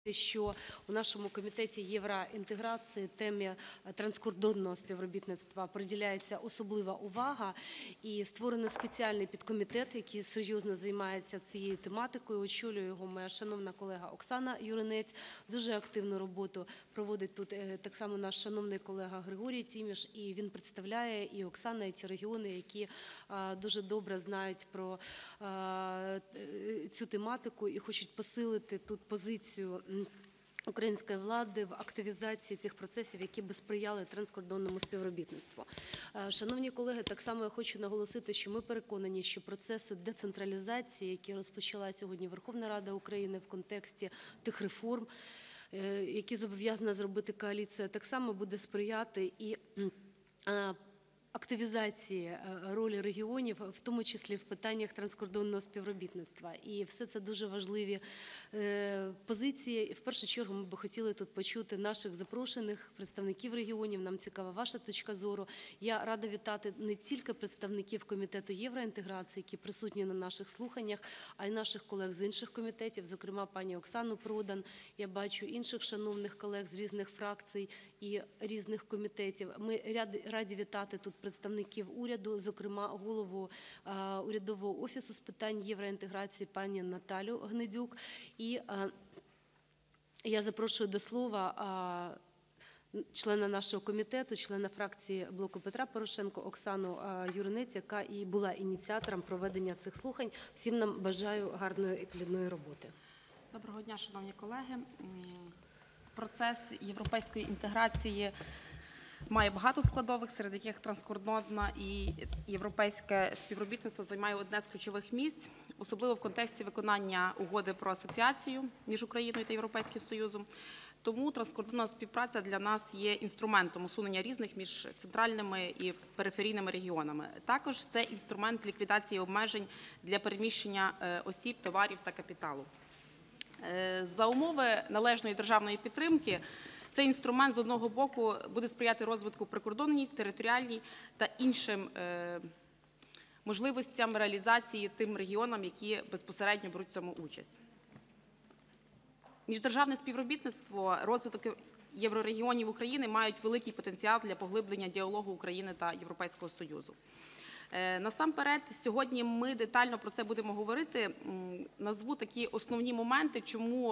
Що у нашому комітеті євроінтеграції темі транскордонного співробітництва приділяється особлива увага, і створено спеціальний підкомітет, який серйозно займається цією тематикою. Очолює його моя шановна колега Оксана Юринець. Дуже активну роботу проводить тут так само наш шановний колега Григорій Тіміш, і він представляє і Оксана, і ті регіони, які дуже добре знають про цю тематику і хочуть посилити тут позицію української влади в активізації тих процесів, які би сприяли транскордонному співробітництву. Шановні колеги, так само я хочу наголосити, що ми переконані, що процеси децентралізації, які розпочала сьогодні Верховна Рада України в контексті тих реформ, які зобов'язана зробити коаліція, так само буде сприяти і активізації ролі регіонів, в тому числі в питаннях транскордонного співробітництва. І все це дуже важливі позиції. І в першу чергу ми би хотіли тут почути наших запрошених представників регіонів. Нам цікава ваша точка зору. Я рада вітати не тільки представників Комітету євроінтеграції, які присутні на наших слуханнях, а й наших колег з інших комітетів, зокрема пані Оксану Продан. Я бачу інших шановних колег з різних фракцій і різних комітетів. Ми раді вітати тут представників уряду, зокрема голову урядового офісу з питань євроінтеграції пані Наталю Гнедюк. І я запрошую до слова члена нашого комітету, члена фракції блоку Петра Порошенка Оксану Юринець, яка і була ініціатором проведення цих слухань. Всім нам бажаю гарної і плідної роботи. Доброго дня, шановні колеги. Процес європейської інтеграції має багато складових, серед яких транскордонне і європейське співробітництво займає одне з ключових місць, особливо в контексті виконання угоди про асоціацію між Україною та Європейським Союзом. Тому транскордонна співпраця для нас є інструментом усунення різних між центральними і периферійними регіонами. Також це інструмент ліквідації обмежень для переміщення осіб, товарів та капіталу. За умови належної державної підтримки цей інструмент, з одного боку, буде сприяти розвитку прикордонній, територіальній та іншим можливостям реалізації тим регіонам, які безпосередньо беруть в цьому участь. Міждержавне співробітництво, розвиток єврорегіонів України мають великий потенціал для поглиблення діалогу України та Європейського Союзу. Насамперед, сьогодні ми детально про це будемо говорити. Назву такі основні моменти, чому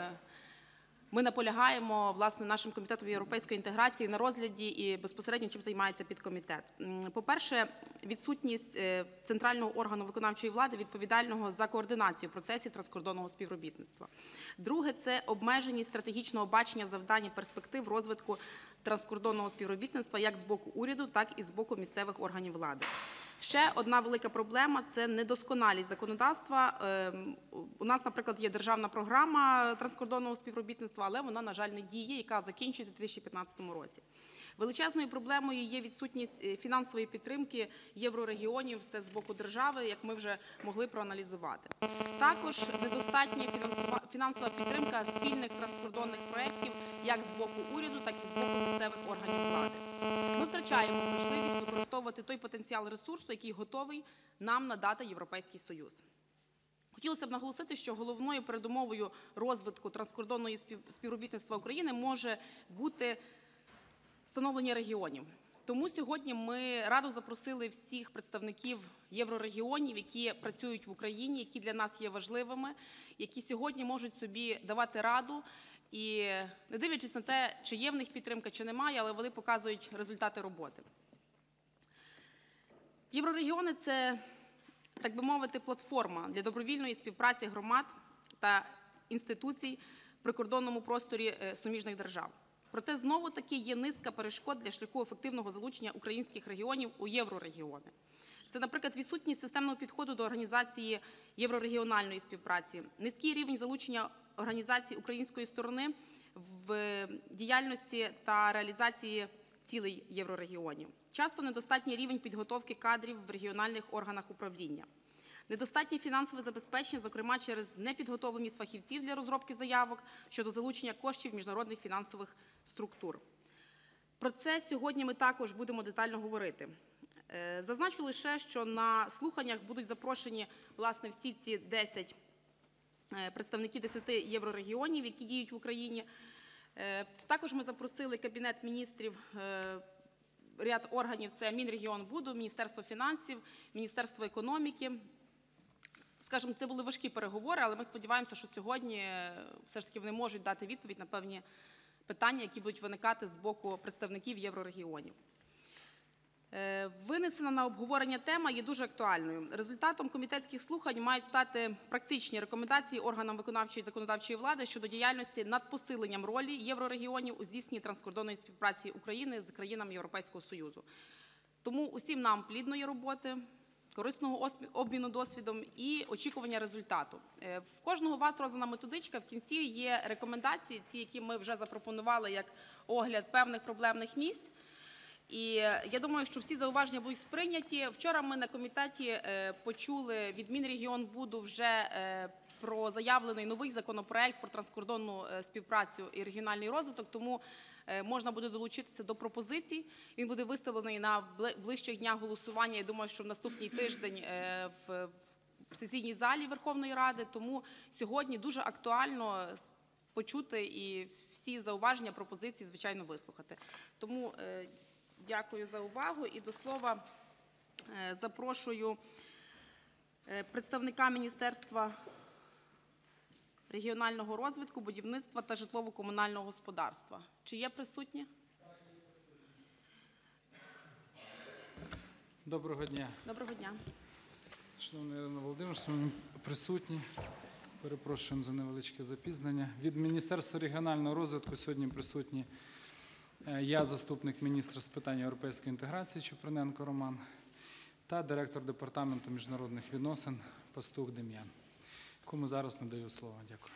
ми наполягаємо, власне, нашим комітетом європейської інтеграції на розгляді і безпосередньо чим займається підкомітет. По-перше, відсутність центрального органу виконавчої влади, відповідального за координацію процесів транскордонного співробітництва. Друге – це обмеженість стратегічного бачення завдань і перспектив розвитку транскордонного співробітництва як з боку уряду, так і з боку місцевих органів влади. Ще одна велика проблема – це недосконалість законодавства. У нас, наприклад, є державна програма транскордонного співробітництва, але вона, на жаль, не діє, яка закінчується у 2015 році. Величезною проблемою є відсутність фінансової підтримки єврорегіонів, це з боку держави, як ми вже могли проаналізувати. Також недостатня фінансова підтримка спільних транскордонних проєктів як з боку уряду, так і з боку місцевих органів влади. Ми втрачаємо можливість використовувати той потенціал ресурсу, який готовий нам надати Європейський Союз. Хотілося б наголосити, що головною передумовою розвитку транскордонного співробітництва України може бути становлення регіонів. Тому сьогодні ми радо запросили всіх представників єврорегіонів, які працюють в Україні, які для нас є важливими, які сьогодні можуть собі давати раду. І не дивлячись на те, чи є в них підтримка, чи немає, але вони показують результати роботи. Єврорегіони – це, так би мовити, платформа для добровільної співпраці громад та інституцій в прикордонному просторі суміжних держав. Проте, знову-таки, є низка перешкод для шляху ефективного залучення українських регіонів у єврорегіони. Це, наприклад, відсутність системного підходу до організації єврорегіональної співпраці, низький рівень залучення організацій української сторони в діяльності та реалізації цілей єврорегіонів. Часто недостатній рівень підготовки кадрів в регіональних органах управління. Недостатнє фінансове забезпечення, зокрема через непідготовленість фахівців для розробки заявок щодо залучення коштів міжнародних фінансових структур. Про це сьогодні ми також будемо детально говорити. Зазначу лише, що на слуханнях будуть запрошені, власне, всі ці 10 представники 10 єврорегіонів, які діють в Україні. Також ми запросили Кабінет міністрів, ряд органів – це Мінрегіонбуду, Міністерство фінансів, Міністерство економіки. Скажімо, це були важкі переговори, але ми сподіваємося, що сьогодні все ж таки вони можуть дати відповідь на певні питання, які будуть виникати з боку представників єврорегіонів. Винесена на обговорення тема є дуже актуальною. Результатом комітетських слухань мають стати практичні рекомендації органам виконавчої і законодавчої влади щодо діяльності над посиленням ролі єврорегіонів у здійсненні транскордонної співпраці України з країнами Європейського Союзу. Тому усім нам плідної роботи, корисного обміну досвідом і очікування результату. В кожного вас роздана методичка, в кінці є рекомендації, ці, які ми вже запропонували як огляд певних проблемних місць. І я думаю, що всі зауваження будуть сприйняті. Вчора ми на комітеті почули від Мінрегіонбуду вже про заявлений новий законопроект про транскордонну співпрацю і регіональний розвиток, тому можна буде долучитися до пропозицій. Він буде виставлений на ближчих днях голосування, я думаю, що в наступний тиждень в сесійній залі Верховної Ради, тому сьогодні дуже актуально почути і всі зауваження, пропозиції, звичайно, вислухати. Тому дякую за увагу. І до слова запрошую представника Міністерства регіонального розвитку, будівництва та житлово-комунального господарства. Чи є присутні? Доброго дня. Доброго дня. Шановна Ірина Володимирівна, шановні присутні, перепрошуємо за невеличке запізнення. Від Міністерства регіонального розвитку сьогодні присутні я, заступник міністра з питань європейської інтеграції Чуприненко Роман та директор Департаменту міжнародних відносин Пастух Дем'ян, кому зараз надаю слово. Дякую.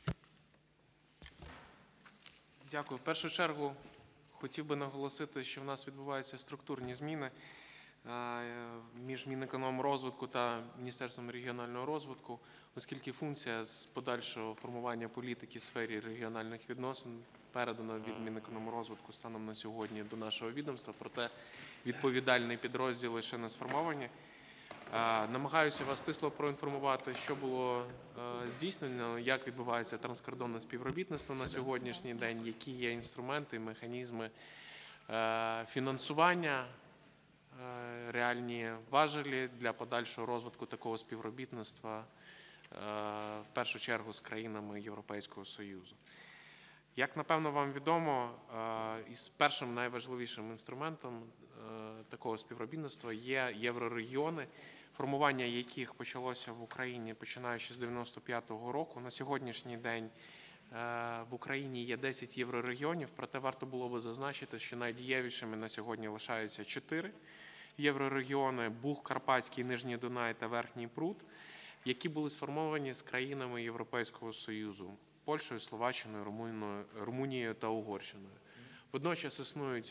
Дякую. В першу чергу хотів би наголосити, що в нас відбуваються структурні зміни між Мінекономрозвитку та Міністерством регіонального розвитку, оскільки функція з подальшого формування політики в сфері регіональних відносин передана від Мінекономрозвитку станом на сьогодні до нашого відомства, проте відповідальні підрозділи ще не сформовані. Намагаюся вас стисло проінформувати, що було здійснено, як відбувається транскордонне співробітництво на сьогоднішній день, які є інструменти, механізми фінансування, реальні важелі для подальшого розвитку такого співробітництва, в першу чергу з країнами Європейського Союзу. Як, напевно, вам відомо, із першим найважливішим інструментом такого співробітництва є єврорегіони, формування яких почалося в Україні починаючи з 1995 року. На сьогоднішній день в Україні є 10 єврорегіонів, проте варто було би зазначити, що найдієвішими на сьогодні лишаються 4 єврорегіони – Буг, Карпатський, Нижній Дунай та Верхній Прут, які були сформовані з країнами Європейського Союзу – Польщею, Словаччиною, Румунією та Угорщиною. Водночас існують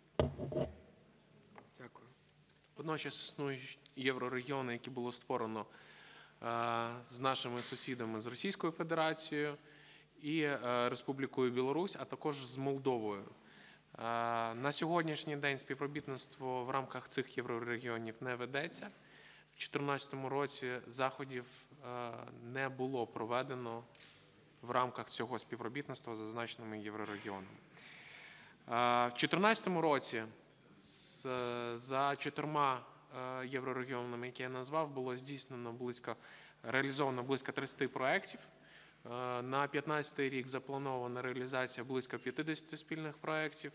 єврорегіони, які було створено з нашими сусідами з Російською Федерацією і Республікою Білорусь, а також з Молдовою. На сьогоднішній день співробітництво в рамках цих єврорегіонів не ведеться. В 2014 році заходів не було проведено в рамках цього співробітництва з зазначеними єврорегіонами. В 2014 році за 4 єврорегіонами, які я назвав, було реалізовано близько 30 проєктів. На 2015 рік запланована реалізація близько 50 спільних проєктів.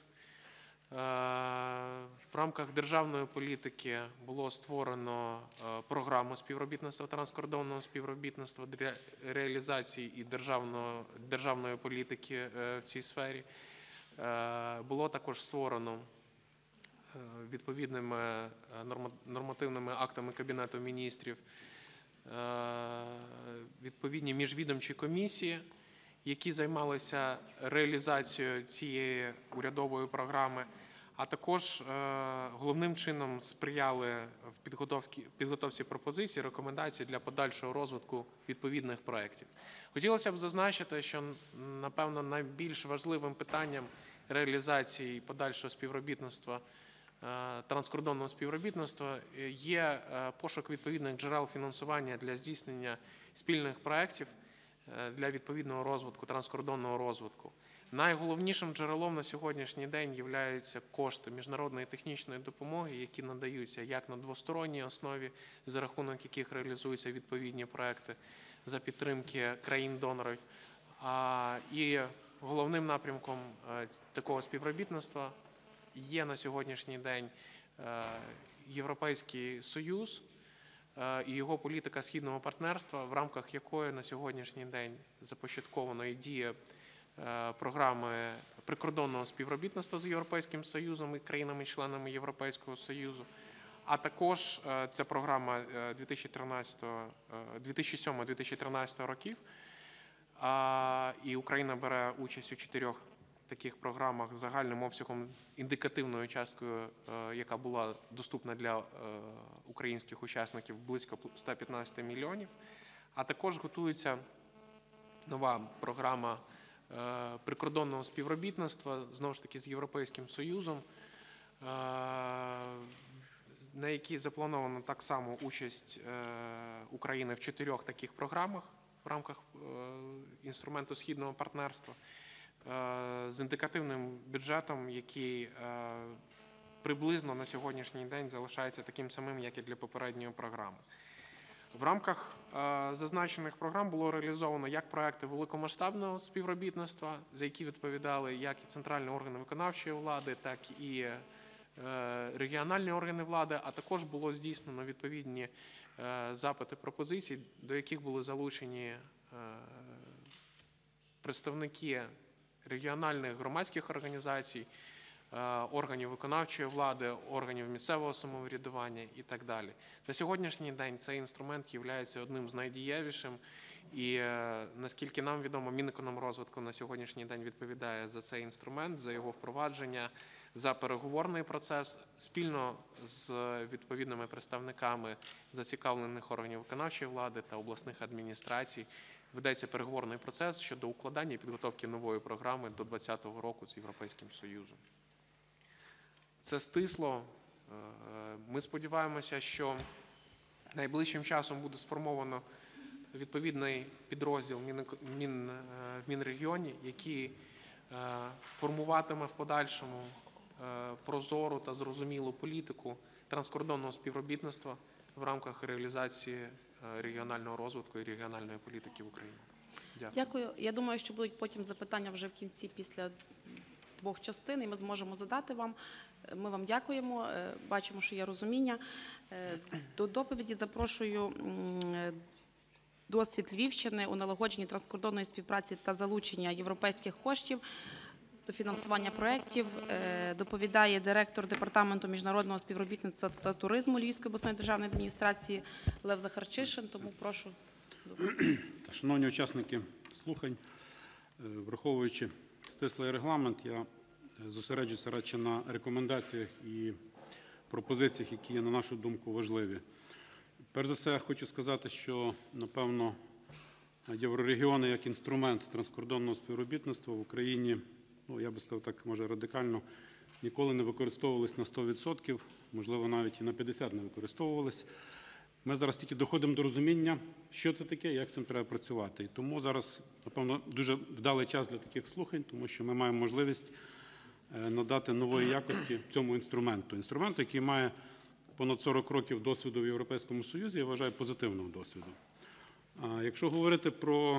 В рамках державної політики було створено програму співробітництва, транскордонного співробітництва для реалізації і державної політики в цій сфері. Було також створено відповідними нормативними актами Кабінету міністрів відповідні міжвідомчі комісії, які займалися реалізацією цієї урядової програми, а також головним чином сприяли в підготовці пропозицій, рекомендацій для подальшого розвитку відповідних проєктів. Хотілося б зазначити, що, напевно, найбільш важливим питанням реалізації подальшого співробітництва, транскордонного співробітництва є пошук відповідних джерел фінансування для здійснення спільних проєктів для відповідного розвитку, транскордонного розвитку. Найголовнішим джерелом на сьогоднішній день являються кошти міжнародної технічної допомоги, які надаються як на двосторонній основі, за рахунок яких реалізуються відповідні проекти за підтримки країн-донорів. І головним напрямком такого співробітництва є на сьогоднішній день Європейський Союз і його політика східного партнерства, в рамках якої на сьогоднішній день започатковано і діє програми прикордонного співробітництва з Європейським Союзом і країнами-членами Європейського Союзу, а також це програма 2007-2013 років, і Україна бере участь у 4 таких програмах з загальним обсягом, індикативною часткою, яка була доступна для українських учасників, близько 115 мільйонів. А також готується нова програма прикордонного співробітництва, знову ж таки, з Європейським Союзом, на якій запланована так само участь України в 4 таких програмах в рамках інструменту східного партнерства, з індикативним бюджетом, який приблизно на сьогоднішній день залишається таким самим, як і для попередньої програми. В рамках зазначених програм було реалізовано як проекти великомасштабного співробітництва, за які відповідали як і центральні органи виконавчої влади, так і регіональні органи влади, а також було здійснено відповідні запити пропозицій, до яких були залучені представники регіональних громадських організацій, органів виконавчої влади, органів місцевого самоврядування і так далі. На сьогоднішній день цей інструмент є одним з найдієвішим, і наскільки нам відомо, Мінекономрозвитку на сьогоднішній день відповідає за цей інструмент, за його впровадження, за переговорний процес. Спільно з відповідними представниками зацікавлених органів виконавчої влади та обласних адміністрацій ведеться переговорний процес щодо укладання і підготовки нової програми до 2020 року з Європейським Союзом. Це стисло. Ми сподіваємося, що найближчим часом буде сформовано відповідний підрозділ в Мінрегіоні, який формуватиме в подальшому прозору та зрозумілу політику транскордонного співробітництва в рамках реалізації регіонального розвитку і регіональної політики в Україні. Дякую. Дякую. Я думаю, що будуть потім запитання вже в кінці після 2 частин, і ми зможемо задати вам. Ми вам дякуємо, бачимо, що є розуміння. До доповіді запрошую досвід Львівщини у налагодженні транскордонної співпраці та залучення європейських коштів до фінансування проєктів. Доповідає директор Департаменту міжнародного співробітництва та туризму Львівської обласної державної адміністрації Лев Захарчишин. Тому прошу. Шановні учасники слухань, враховуючи стислий регламент, я зосереджуся радше на рекомендаціях і пропозиціях, які є, на нашу думку, важливі. Перш за все, я хочу сказати, що, напевно, єврорегіони як інструмент транскордонного співробітництва в Україні, я би сказав так, може радикально, ніколи не використовувались на 100%, можливо, навіть і на 50% не використовувались. Ми зараз тільки доходимо до розуміння, що це таке, як з цим треба працювати. І тому зараз, напевно, дуже вдалий час для таких слухань, тому що ми маємо можливість надати нової якості цьому інструменту. Інструменту, який має понад 40 років досвіду в Європейському Союзі, я вважаю позитивного досвіду. Якщо говорити про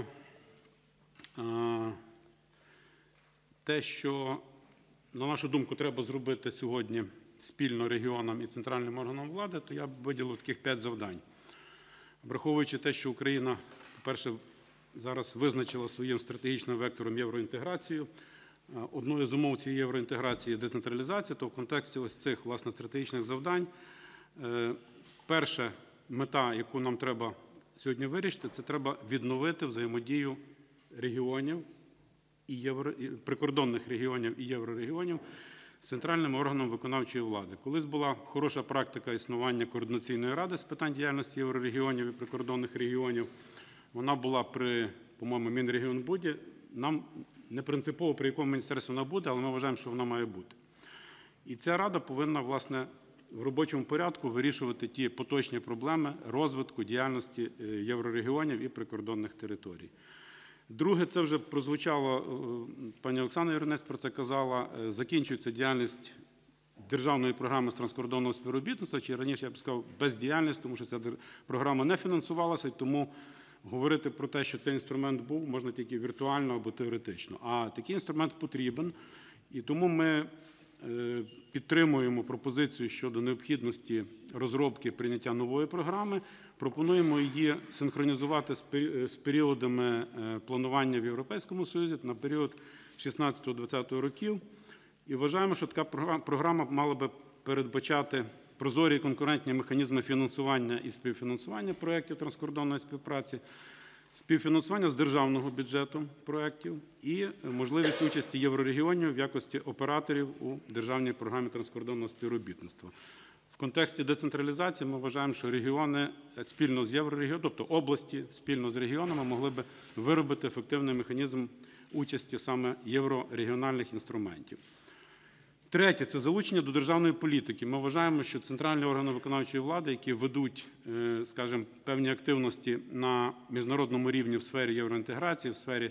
те, що, на нашу думку, треба зробити сьогодні спільно регіонам і центральним органам влади, то я б виділив таких 5 завдань. Враховуючи те, що Україна, по-перше, зараз визначила своїм стратегічним вектором євроінтеграцію, одною з умов цієї євроінтеграції є децентралізація, то в контексті ось цих, власне, стратегічних завдань перша мета, яку нам треба сьогодні вирішити, це треба відновити взаємодію регіонів, прикордонних регіонів і єврорегіонів з центральним органом виконавчої влади. Колись була хороша практика існування Координаційної ради з питань діяльності єврорегіонів і прикордонних регіонів. Вона була при, по-моєму, Мінрегіонбуді. Нам не принципово, при якому міністерстві вона буде, але ми вважаємо, що вона має бути. І ця рада повинна, власне, в робочому порядку вирішувати ті поточні проблеми розвитку діяльності єврорегіонів і прикордонних територій. Друге, це вже прозвучало, пані Оксана Юринець про це казала, закінчується діяльність державної програми з транскордонного співробітництва, чи раніше я б сказав бездіяльність, тому що ця програма не фінансувалася, і тому говорити про те, що цей інструмент був, можна тільки віртуально або теоретично. А такий інструмент потрібен, і тому ми підтримуємо пропозицію щодо необхідності розробки прийняття нової програми. Пропонуємо її синхронізувати з періодами планування в Європейському Союзі на період 16-20 років. І вважаємо, що така програма мала би передбачати прозорі і конкурентні механізми фінансування і співфінансування проєктів транскордонної співпраці, співфінансування з державного бюджету проєктів і можливість участі єврорегіонів в якості операторів у державній програмі транскордонного співробітництва. В контексті децентралізації ми вважаємо, що регіони спільно з єврорегіоном, тобто області спільно з регіонами могли б виробити ефективний механізм участі саме єврорегіональних інструментів. Третє – це залучення до державної політики. Ми вважаємо, що центральні органи виконавчої влади, які ведуть, скажімо, певні активності на міжнародному рівні в сфері євроінтеграції, в сфері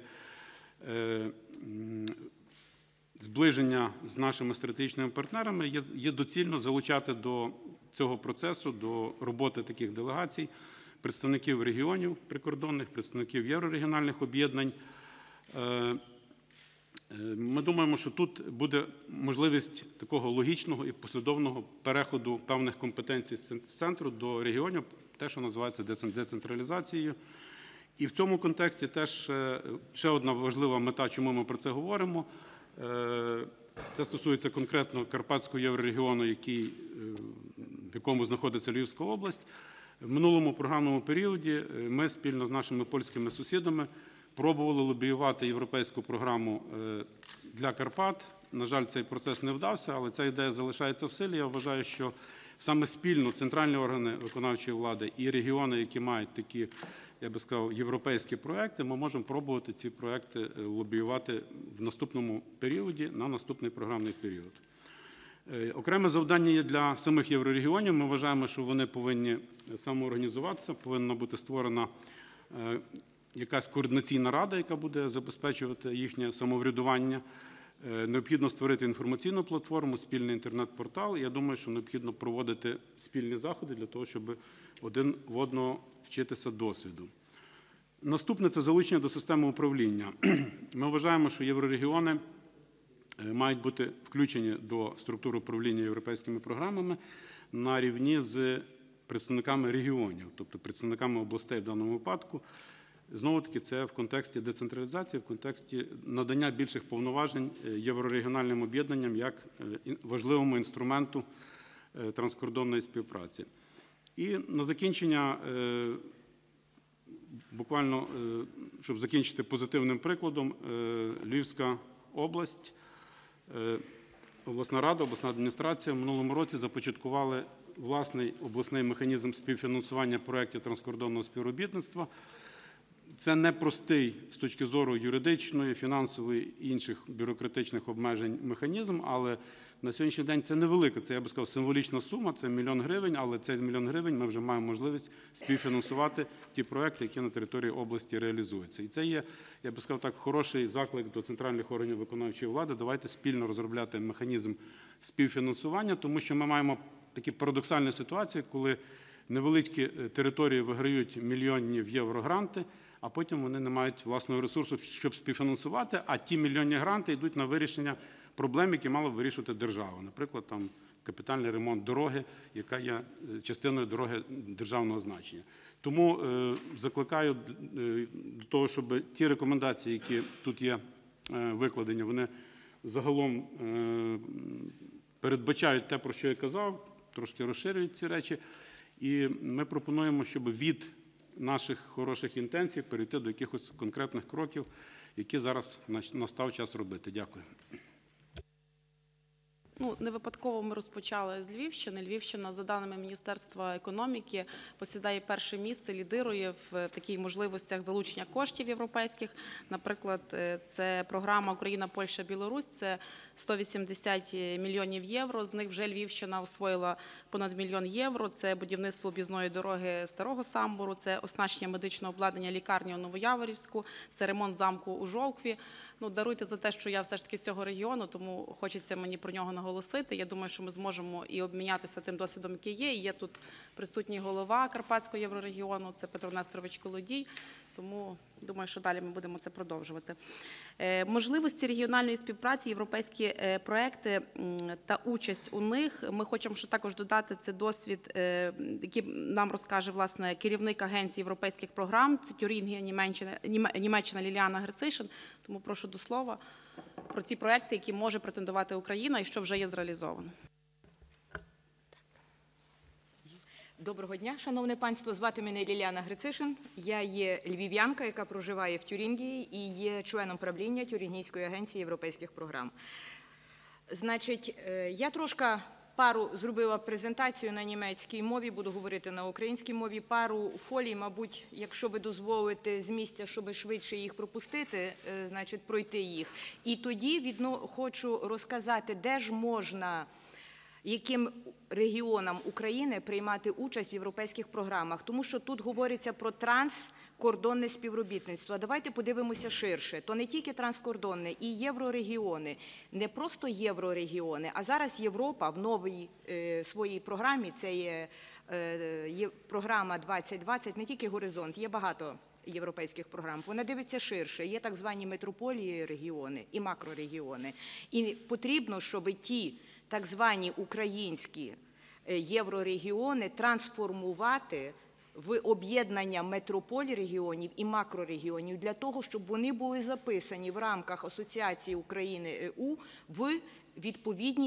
зближення з нашими стратегічними партнерами, є доцільно залучати до цього процесу, до роботи таких делегацій представників регіонів прикордонних, представників єврорегіональних об'єднань. Ми думаємо, що тут буде можливість такого логічного і послідовного переходу певних компетенцій з центру до регіонів, те, що називається децентралізацією. І в цьому контексті теж ще одна важлива мета, чому ми про це говоримо. Це стосується конкретно Карпатського єврорегіону, в якому знаходиться Львівська область. В минулому програмному періоді ми спільно з нашими польськими сусідами пробували лобіювати європейську програму для Карпат. На жаль, цей процес не вдався, але ця ідея залишається в силі. Я вважаю, що саме спільно центральні органи виконавчої влади і регіони, які мають такі, я би сказав, європейські проекти, ми можемо пробувати ці проекти лобіювати в наступному періоді, на наступний програмний період. Окреме завдання є для самих єврорегіонів. Ми вважаємо, що вони повинні самоорганізуватися, повинна бути створена якась координаційна рада, яка буде забезпечувати їхнє самоврядування. Необхідно створити інформаційну платформу, спільний інтернет-портал. Я думаю, що необхідно проводити спільні заходи для того, щоб один в одного вчитися досвіду. Наступне – це залучення до системи управління. Ми вважаємо, що єврорегіони мають бути включені до структур управління європейськими програмами на рівні з представниками регіонів, тобто представниками областей в даному випадку. Знову-таки, це в контексті децентралізації, в контексті надання більших повноважень єврорегіональним об'єднанням як важливому інструменту транскордонної співпраці. І на закінчення, буквально, щоб закінчити позитивним прикладом, Львівська область, обласна рада, обласна адміністрація в минулому році започаткували власний обласний механізм співфінансування проєктів транскордонного співробітництва. Це непростий з точки зору юридичної, фінансової і інших бюрократичних обмежень механізм, але на сьогоднішній день це невелика, це, я би сказав, символічна сума, це 1 мільйон гривень, але цей 1 мільйон гривень ми вже маємо можливість співфінансувати ті проекти, які на території області реалізуються. І це є, я би сказав так, хороший заклик до центральних органів виконавчої влади. Давайте спільно розробляти механізм співфінансування, тому що ми маємо такі парадоксальні ситуації, коли невеличкі території виграють мільйонні євро гранти, а потім вони не мають власного ресурсу, щоб співфінансувати, а ті мільйонні гранти йдуть на вирішення проблем, які мала б вирішувати держава. Наприклад, там капітальний ремонт дороги, яка є частиною дороги державного значення. Тому закликаю до того, щоб ті рекомендації, які тут є викладені, вони загалом передбачають те, про що я казав, трошки розширюють ці речі. І ми пропонуємо, щоб від наших хороших інтенцій перейти до якихось конкретних кроків, які зараз настав час робити. Дякую. Ну, не випадково ми розпочали з Львівщини. Львівщина, за даними Міністерства економіки, посідає перше місце, лідирує в таких можливостях залучення коштів європейських. Наприклад, це програма «Україна, Польща, Білорусь», це 180 мільйонів євро, з них вже Львівщина освоїла понад 1 мільйон євро. Це будівництво об'їзної дороги Старого Самбору, це оснащення медичного обладнання лікарні у Новояворівську, це ремонт замку у Жовкві. Ну, даруйте за те, що я все ж таки з цього регіону, тому хочеться мені про нього наголосити. Я думаю, що ми зможемо і обмінятися тим досвідом, який є. І є тут присутній голова Карпатського єврорегіону, це Петро Несторович Колодій. Тому думаю, що далі ми будемо це продовжувати. Можливості регіональної співпраці, європейські проекти та участь у них. Ми хочемо також додати це досвід, який нам розкаже, власне, керівник Агенції європейських програм, це Тюрінгія, Німеччина Ліліана Грицишин. Тому прошу до слова про ці проекти, які може претендувати Україна і що вже є зреалізовано. Доброго дня, шановне панство. Звати мене Ліліана Грицишин. Я є львів'янка, яка проживає в Тюрінгії і є членом правління Тюрінгійської агенції європейських програм. Значить, я трошки зробила презентацію на німецькій мові, буду говорити на українській мові. Пару фолій, мабуть, якщо ви дозволите з місця, щоб швидше їх пропустити, значить, пройти їх. І тоді хочу розказати, де ж можна, яким регіонам України приймати участь в європейських програмах. Тому що тут говориться про транскордонне співробітництво. Давайте подивимося ширше. То не тільки транскордонне, і єврорегіони. Не просто єврорегіони, а зараз Європа в новій своїй програмі, це є програма 2020, не тільки «Горизонт», є багато європейських програм. Вона дивиться ширше. Є так звані метрополії регіони і макрорегіони. І потрібно, щоб ті так звані українські єврорегіони трансформувати в об'єднання метрополій регіонів і макрорегіонів для того, щоб вони були записані в рамках Асоціації України-ЕУ в відповідні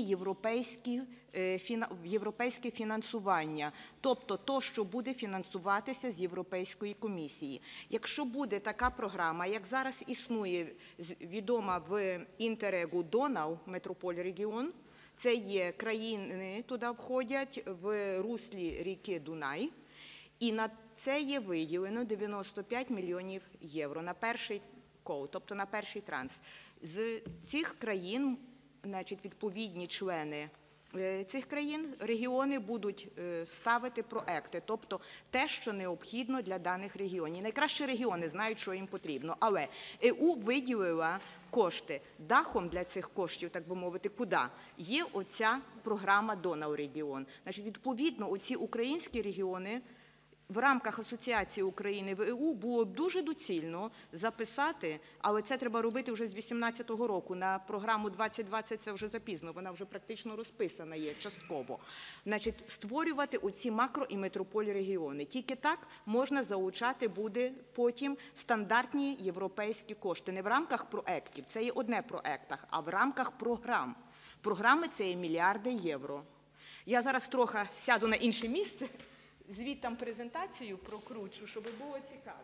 європейське фінансування, тобто то, що буде фінансуватися з Європейської комісії. Якщо буде така програма, як зараз існує, відома в Інтерегу Донау, метрополь-регіон, це є країни, туди входять в руслі ріки Дунай, і на це є виділено 95 мільйонів євро на перший кол, тобто на перший транс. З цих країн, значить, відповідні члени цих країн, регіони будуть ставити проекти, тобто те, що необхідно для даних регіонів. Найкраще регіони знають, що їм потрібно, але ЕУ виділила кошти. Дахом для цих коштів, так би мовити, куди? Є оця програма «Донау-регіон». Значить, відповідно, оці українські регіони в рамках Асоціації України в ЕУ було б дуже доцільно записати, але це треба робити вже з 2018 року. На програму 2020 це вже запізно, вона вже практично розписана є частково. Значить, створювати оці макро- і метрополь-регіони. Тільки так можна залучати буде потім стандартні європейські кошти. Не в рамках проєктів, це є одне в проєктах, а в рамках програм. Програми – це є мільярди євро. Я зараз трохи сяду на інше місце, звідтам презентацію прокручу, щоб було цікаво.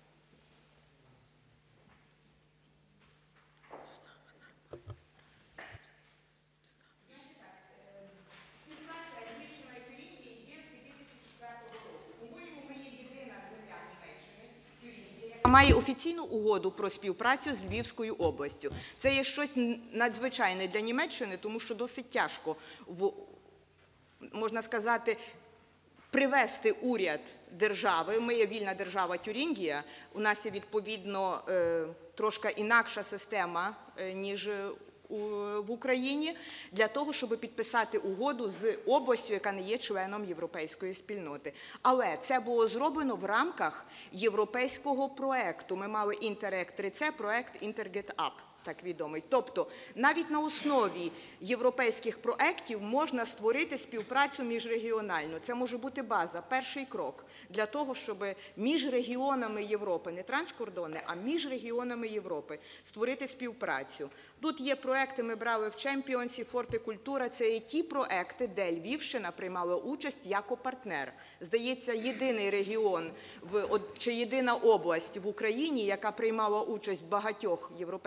Співпраця Львівщина і Тюрінгії є з 2004 року. По-моєму, ми є єдина земля Німеччини, Тюрінгія, яка має офіційну угоду про співпрацю з Львівською областю. Це є щось надзвичайне для Німеччини, тому що досить тяжко, можна сказати, привести уряд держави. Ми є вільна держава Тюрінгія, у нас є, відповідно, трошки інакша система, ніж в Україні, для того, щоб підписати угоду з областю, яка не є членом європейської спільноти. Але це було зроблено в рамках європейського проєкту. Ми мали Interreg 3C, проєкт InterGet-Up. Так відомий. Тобто, навіть на основі європейських проєктів можна створити співпрацю міжрегіональну. Це може бути база, перший крок для того, щоб між регіонами Європи, не транскордонне, а між регіонами Європи створити співпрацю. Тут є проекти, ми брали в Чемпіонсі, Фортикультура, це є ті проекти, де Львівщина приймала участь як партнер. Здається, єдиний регіон чи єдина область в Україні, яка приймала участь в багатьох європейських проектах,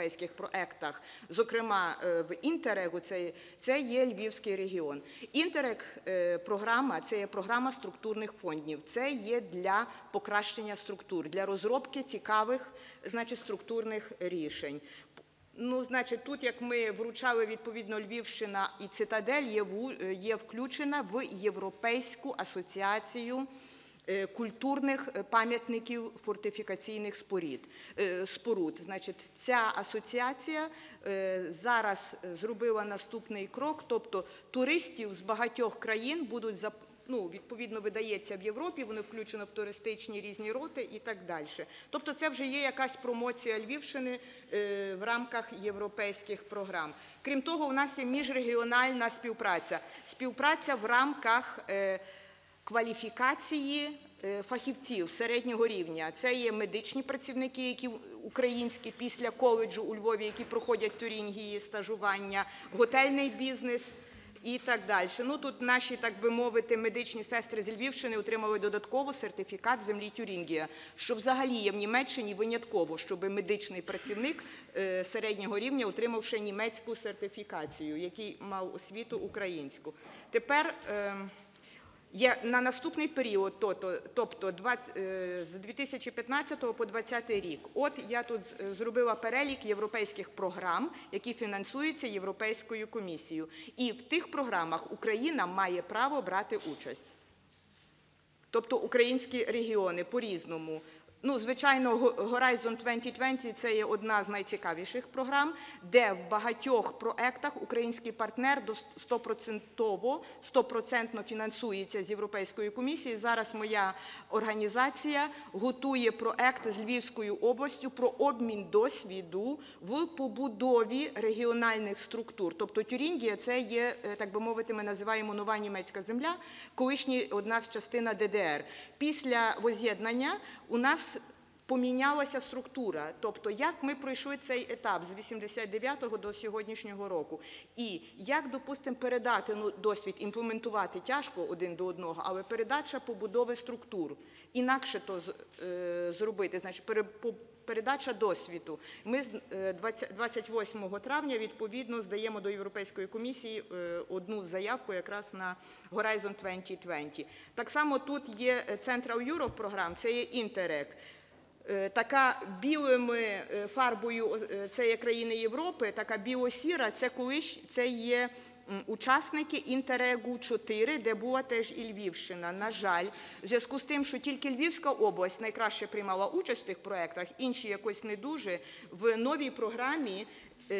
проектах, зокрема в Інтерегу, це є Львівський регіон. Інтерег-програма – це є програма структурних фондів, це є для покращення структур, для розробки цікавих, значить, структурних рішень. Ну, значить, тут, як ми вручали, відповідно, Львівщина і Цитадель є включена в Європейську асоціацію культурних пам'ятників фортифікаційних споруд. Значить, ця асоціація зараз зробила наступний крок, тобто туристів з багатьох країн будуть відповідно, видається в Європі, воно включено в туристичні різні роти і так далі. Тобто це вже є якась промоція Львівщини в рамках європейських програм. Крім того, у нас є міжрегіональна співпраця. Співпраця в рамках кваліфікації фахівців середнього рівня. Це є медичні працівники, які українські після коледжу у Львові, які проходять в Тюрінгії стажування, готельний бізнес і так далі. Ну, тут наші, так би мовити, медичні сестри з Львівщини отримали додатково сертифікат землі Тюрінгія, що взагалі є в Німеччині винятково, щоб медичний працівник середнього рівня отримав ще німецьку сертифікацію, який мав освіту українську. Тепер на наступний період, тобто з 2015 по 2020 рік, от я тут зробила перелік європейських програм, які фінансуються Європейською комісією. І в тих програмах Україна має право брати участь. Тобто українські регіони по-різному. Ну, звичайно, Horizon 2020 – це є одна з найцікавіших програм, де в багатьох проєктах український партнер 100% фінансується з Європейської комісії. Зараз моя організація готує проєкт з Львівською областю про обмін досвіду в побудові регіональних структур. Тобто Тюрінгія – це є, так би мовити, ми називаємо нова німецька земля, колишня одна з частина ДДР. Після воз'єднання у нас помінялася структура, тобто як ми пройшли цей етап з 89-го до сьогоднішнього року. І як, допустимо, передати досвід, імплементувати тяжко один до одного, але передача побудови структур. Інакше то зробити, значить, передача досвіду. Ми з 28 травня, відповідно, здаємо до Європейської комісії одну заявку якраз на Horizon 2020. Так само тут є Central Europe програм, це є Інтерег. Така білими фарбою, це є країни Європи, така білосіра, це є учасники Інтерегу 4, де була теж і Львівщина. На жаль, в зв'язку з тим, що тільки Львівська область найкраще приймала участь в тих проєктах, інші якось не дуже, в новій програмі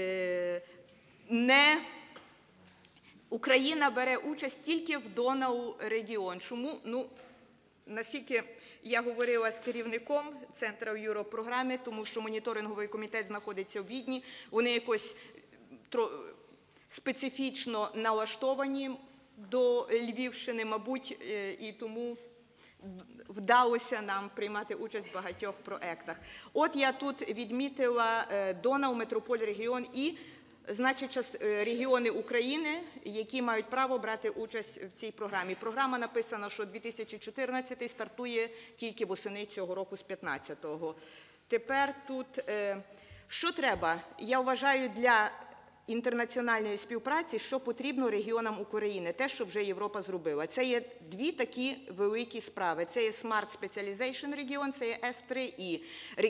Україна бере участь тільки в Донау регіон. Чому? Ну, наскільки я говорила з керівником Central Europe програми, тому що моніторинговий комітет знаходиться в Відні, вони якось специфічно налаштовані до Львівщини, мабуть, і тому вдалося нам приймати участь в багатьох проєктах. От я тут відмітила Донау, Метрополь регіон і, значить, регіони України, які мають право брати участь в цій програмі. Програма написана, що 2014 стартує тільки восени цього року з 15-го. Тепер тут, що треба? Я вважаю, для інтернаціональної співпраці, що потрібно регіонам України, те, що вже Європа зробила. Це є дві такі великі справи. Це є Smart Specialization регіон, це є С3І,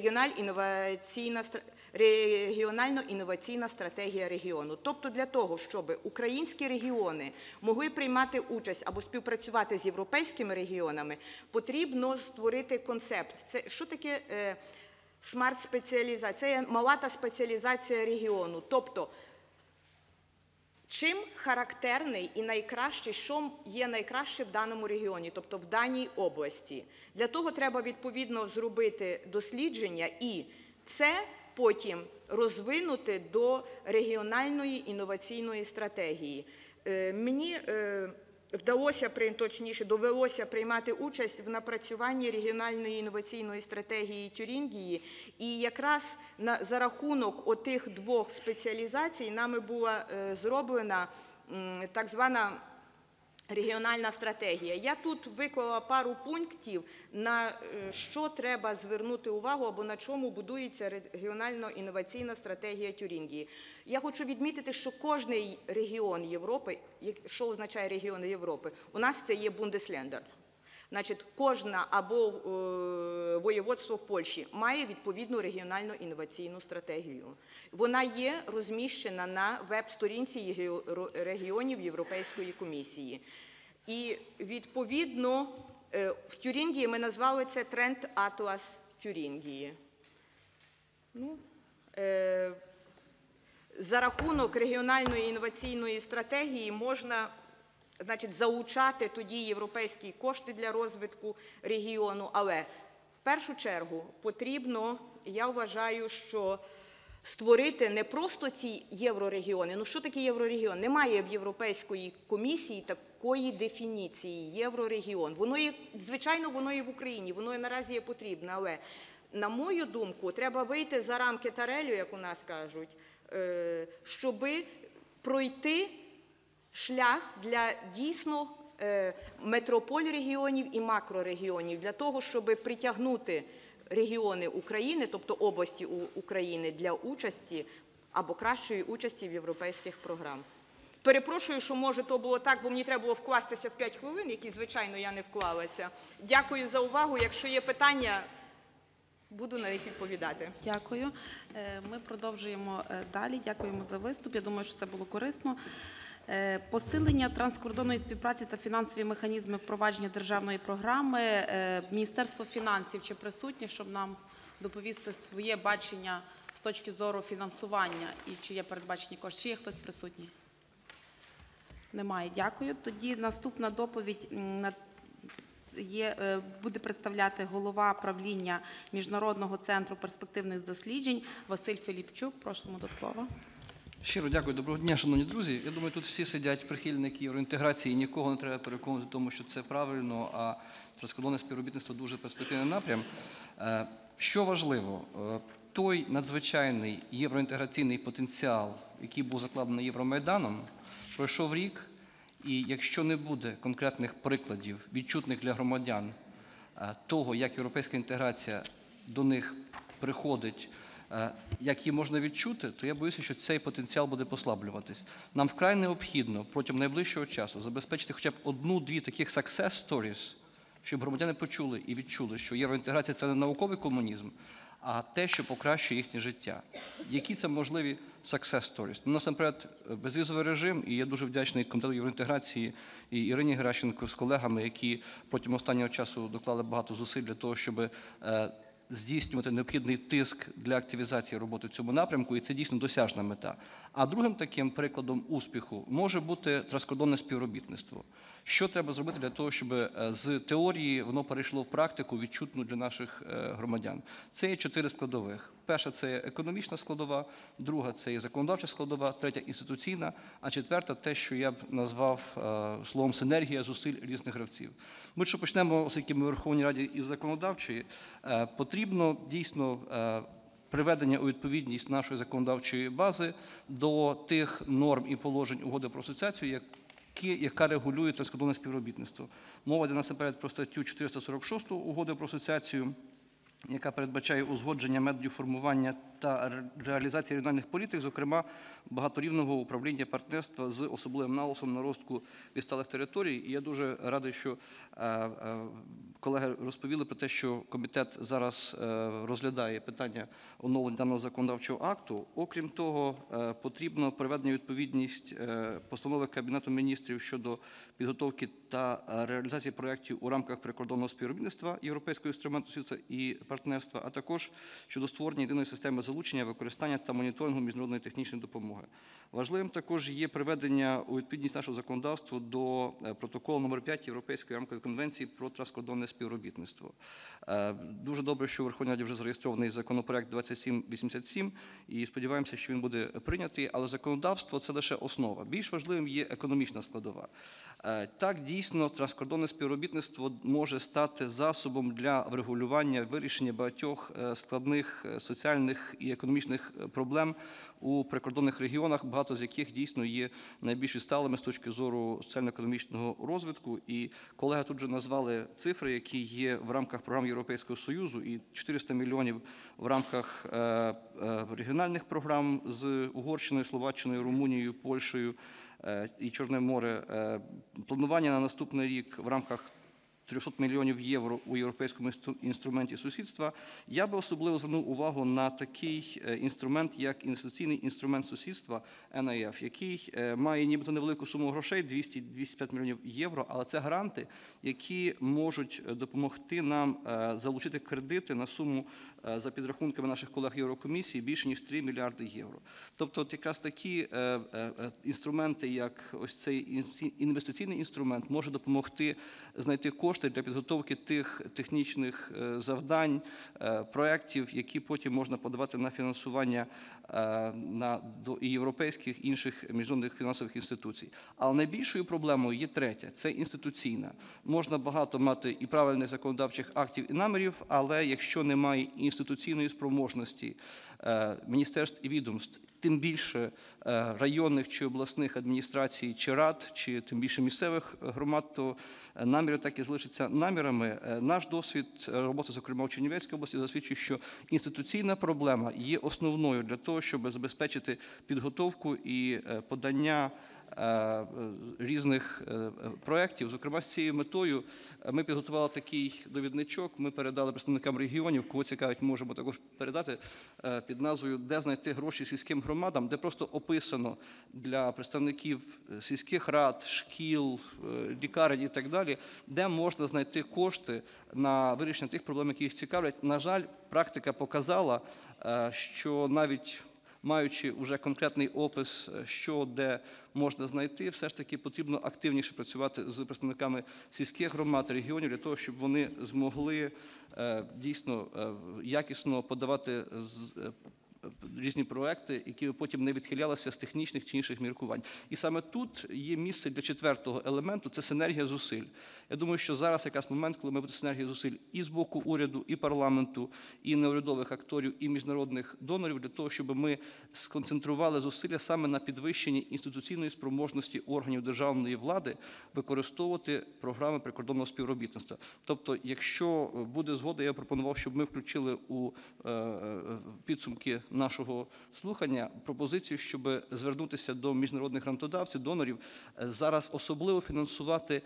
регіонально-інноваційна стратегія регіону. Тобто для того, щоб українські регіони могли приймати участь або співпрацювати з європейськими регіонами, потрібно створити концепт. Що таке смарт-спеціалізація? Це є малата спеціалізація регіону. Тобто, чим характерний і найкраще, що є найкраще в даному регіоні, тобто в даній області. Для того треба, відповідно, зробити дослідження і це потім розвинути до регіональної інноваційної стратегії. Мені довелося приймати участь в напрацюванні регіональної інноваційної стратегії Тюрінгії, і якраз за рахунок отих двох спеціалізацій нами була зроблена так звана Регіональна стратегія. Я тут виклала пару пунктів, на що треба звернути увагу або на чому будується регіонально-інноваційна стратегія Тюрингії. Я хочу відмітити, що кожний регіон Європи, що означає регіони Європи, у нас це є Бундесляндер. Значить, кожна або воєводство в Польщі має відповідну регіонально-інноваційну стратегію. Вона є розміщена на веб-сторінці регіонів Європейської комісії. І, відповідно, в Тюрингії ми назвали це «Тренд Атлас Тюрингії». За рахунок регіональної інноваційної стратегії можна, значить, залучати тоді європейські кошти для розвитку регіону, але в першу чергу потрібно, я вважаю, що створити не просто ці єврорегіони. Ну що таке єврорегіон? Немає в Європейської комісії такої дефініції єврорегіон. Воно є, звичайно, воно і в Україні, воно і наразі є потрібне, але, на мою думку, треба вийти за рамки тарелю, як у нас кажуть, щоби пройти шлях для дійсно метрополь-регіонів і макрорегіонів, для того, щоб притягнути регіони України, тобто області України, для участі або кращої участі в європейських програмах. Перепрошую, що, може, то було так, бо мені треба було вкластися в 5 хвилин, які, звичайно, я не вклалася. Дякую за увагу. Якщо є питання, буду на них відповідати. Дякую. Ми продовжуємо далі. Дякуємо за виступ. Я думаю, що це було корисно. Посилення транскордонної співпраці та фінансові механізми впровадження державної програми. Міністерство фінансів чи присутнє, щоб нам доповісти своє бачення з точки зору фінансування і чи є передбачені кошти? Чи є хтось присутній? Немає. Дякую. Тоді наступна доповідь буде представляти голова правління Міжнародного центру перспективних досліджень Василь Філіпчук. Просимо до слова. Щиро дякую. Доброго дня, шановні друзі. Я думаю, тут всі сидять прихильники євроінтеграції, нікого не треба переконувати в тому, що це правильно, а транскордонне співробітництво дуже перспективний напрям. Що важливо, той надзвичайний євроінтеграційний потенціал, який був закладений Євромайданом, пройшов рік, і якщо не буде конкретних прикладів, відчутних для громадян, того, як європейська інтеграція до них приходить, як її можна відчути, то я боюся, що цей потенціал буде послаблюватись. Нам вкрай необхідно протягом найближчого часу забезпечити хоча б 1-2 таких success stories, щоб громадяни почули і відчули, що євроінтеграція – це не науковий комунізм, а те, що покращує їхнє життя. Які це можливі success stories? Ну, насамперед, безвізовий режим, і я дуже вдячний Комітету євроінтеграції і Ірині Геращенко з колегами, які протягом останнього часу доклали багато зусиль для того, щоб здійснювати необхідний тиск для активізації роботи в цьому напрямку, і це дійсно досяжна мета. А другим таким прикладом успіху може бути транскордонне співробітництво. Що треба зробити для того, щоб з теорії воно перейшло в практику, відчутну для наших громадян? Це є 4 складових. Перша – це економічна складова, друга – це є законодавча складова, третя – інституційна, а четверта – те, що я б назвав словом синергія зусиль різних гравців. Ми що почнемо, оскільки ми в Верховній Раді із законодавчої, потрібно дійсно приведення у відповідність нашої законодавчої бази до тих норм і положень Угоди про асоціацію, яка регулює транскордонне співробітництво. Мова йде насамперед про статтю 446 Угоди про асоціацію, яка передбачає узгодження методів формування та реалізації регіональних політик, зокрема багаторівного управління партнерства з особливим наголосом на розвитку відсталих територій. І я дуже радий, що колеги розповіли про те, що комітет зараз розглядає питання оновлення даного законодавчого акту. Окрім того, потрібно приведення у відповідність постанови Кабінету міністрів щодо підготовки та реалізації проєктів у рамках прикордонного співробітництва Європейського інструменту співпраці і партнерства, а також щодо створення єдиної системи залучення, використання та моніторингу міжнародної технічної допомоги. Важливим також є приведення у відповідність нашого законодавства до протоколу номер 5 Європейської рамкової конвенції про транскордонне співробітництво. Дуже добре, що у Верховній Раді вже зареєстрований законопроект 2787, і сподіваємося, що він буде прийнятий, але законодавство – це лише основа. Більш важливим є економічна складова. Так, дійсно, транскордонне співробітництво може стати засобом для врегулювання, вирішення багатьох складних соціальних і економічних проблем у прикордонних регіонах, багато з яких дійсно є найбільш відсталими з точки зору соціально-економічного розвитку. І колеги тут вже назвали цифри, які є в рамках програм Європейського Союзу, і 400 мільйонів в рамках регіональних програм з Угорщиною, Словаччиною, Румунією, Польщею і Чорне море. Планування на наступний рік в рамках 300 мільйонів євро у європейському інструменті сусідства. Я би особливо звернув увагу на такий інструмент, як інвестиційний інструмент сусідства НАФ, який має нібито невелику суму грошей, 200-205 мільйонів євро, але це гранти, які можуть допомогти нам залучити кредити на суму, за підрахунками наших колег Єврокомісії, більше ніж 3 мільярди євро. Тобто от якраз такі інструменти, як ось цей інвестиційний інструмент, може допомогти знайти кошти для підготовки тих технічних завдань, проєктів, які потім можна подавати на фінансування до європейських і інших міжнародних фінансових інституцій. Але найбільшою проблемою є третя – це інституційна. Можна багато мати і правильних законодавчих актів і намірів, але якщо немає інституційної спроможності міністерств і відомств, тим більше районних чи обласних адміністрацій, чи рад, чи тим більше місцевих громад, то наміри так і залишаться намірами. Наш досвід роботи, зокрема, у Чернівецькій області, засвідчує, що інституційна проблема є основною для того, щоб забезпечити підготовку і подання різних проєктів. Зокрема, з цією метою ми підготували такий довідничок, ми передали представникам регіонів, кого цікавить, можемо також передати, під назвою «Де знайти гроші сільським громадам», де просто описано для представників сільських рад, шкіл, лікарень і так далі, де можна знайти кошти на вирішення тих проблем, які їх цікавлять. На жаль, практика показала, що навіть маючи вже конкретний опис, що де можна знайти, все ж таки потрібно активніше працювати з представниками сільських громад, регіонів, для того, щоб вони змогли дійсно якісно подавати різні проекти, які потім не відхилялися з технічних чи інших міркувань. І саме тут є місце для четвертого елементу – це синергія зусиль. Я думаю, що зараз якраз момент, коли ми будемо синергія зусиль і з боку уряду, і парламенту, і неурядових акторів, і міжнародних донорів, для того, щоб ми сконцентрували зусилля саме на підвищенні інституційної спроможності органів державної влади використовувати програми прикордонного співробітництва. Тобто, якщо буде згода, я пропонував, щоб ми включили у підсумки нашого слухання пропозицію, щоб звернутися до міжнародних грантодавців, донорів, зараз особливо фінансувати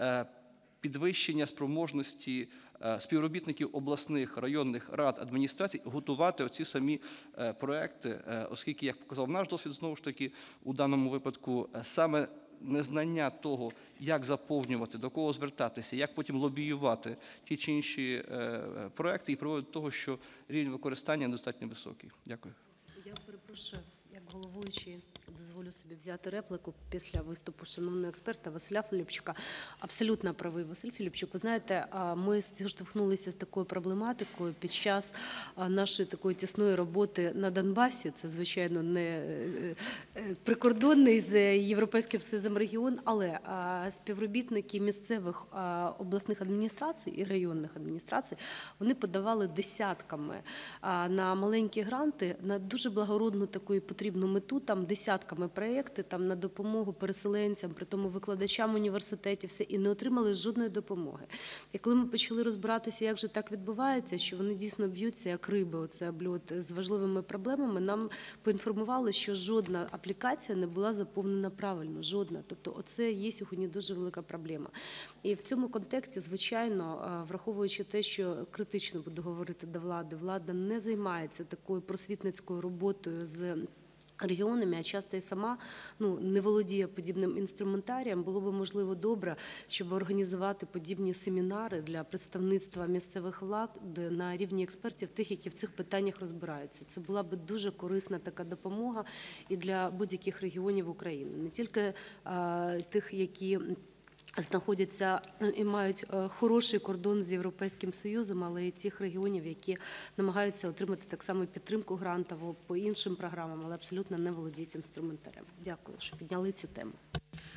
підвищення спроможності співробітників обласних, районних рад, адміністрацій готувати оці самі проекти, оскільки, як показав наш досвід, знову ж таки, у даному випадку саме незнання того, як заповнювати, до кого звертатися, як потім лобіювати ті чи інші проекти, і приводить до того, що рівень використання недостатньо високий. Дякую. Я перепрошую, як головуючий, дозволю собі взяти репліку після виступу шановного експерта Василя Філіпчука. Абсолютно правий Василь Філіпчук. Ви знаєте, ми зіштовхнулися з такою проблематикою під час нашої такої тісної роботи на Донбасі. Це, звичайно, не прикордонний з Європейським Союзом регіон, але співробітники місцевих обласних адміністрацій і районних адміністрацій, вони подавали десятками на маленькі гранти, на дуже благородну таку і потрібну мету, там десятками проєкти, там на допомогу переселенцям, при тому викладачам університетів, все, і не отримали жодної допомоги. І коли ми почали розбиратися, як же так відбувається, що вони дійсно б'ються, як риби, оце обльот, з важливими проблемами, нам поінформували, що жодна аплікація не була заповнена правильно, жодна. Тобто оце є сьогодні дуже велика проблема. І в цьому контексті, звичайно, враховуючи те, що критично буду говорити до влади, влада не займається такою просвітницькою роботою з регіонами, а часто і сама не володіє подібним інструментарієм, було б, можливо, добре, щоб організувати подібні семінари для представництва місцевих влад на рівні експертів, тих, які в цих питаннях розбираються. Це була б дуже корисна така допомога і для будь-яких регіонів України. Не тільки тих, які знаходяться і мають хороший кордон з Європейським Союзом, але і тих регіонів, які намагаються отримати так само підтримку грантову по іншим програмам, але абсолютно не володіють інструментарем. Дякую, що підняли цю тему.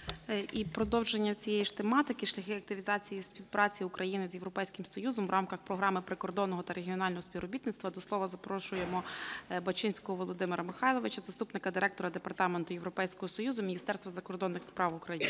І продовження цієї ж тематики, шляхи активізації співпраці України з Європейським Союзом в рамках програми прикордонного та регіонального співробітництва. До слова запрошуємо Бачинського Володимира Михайловича, заступника директора Департаменту Європейського Союзу Міністерства закордонних справ України.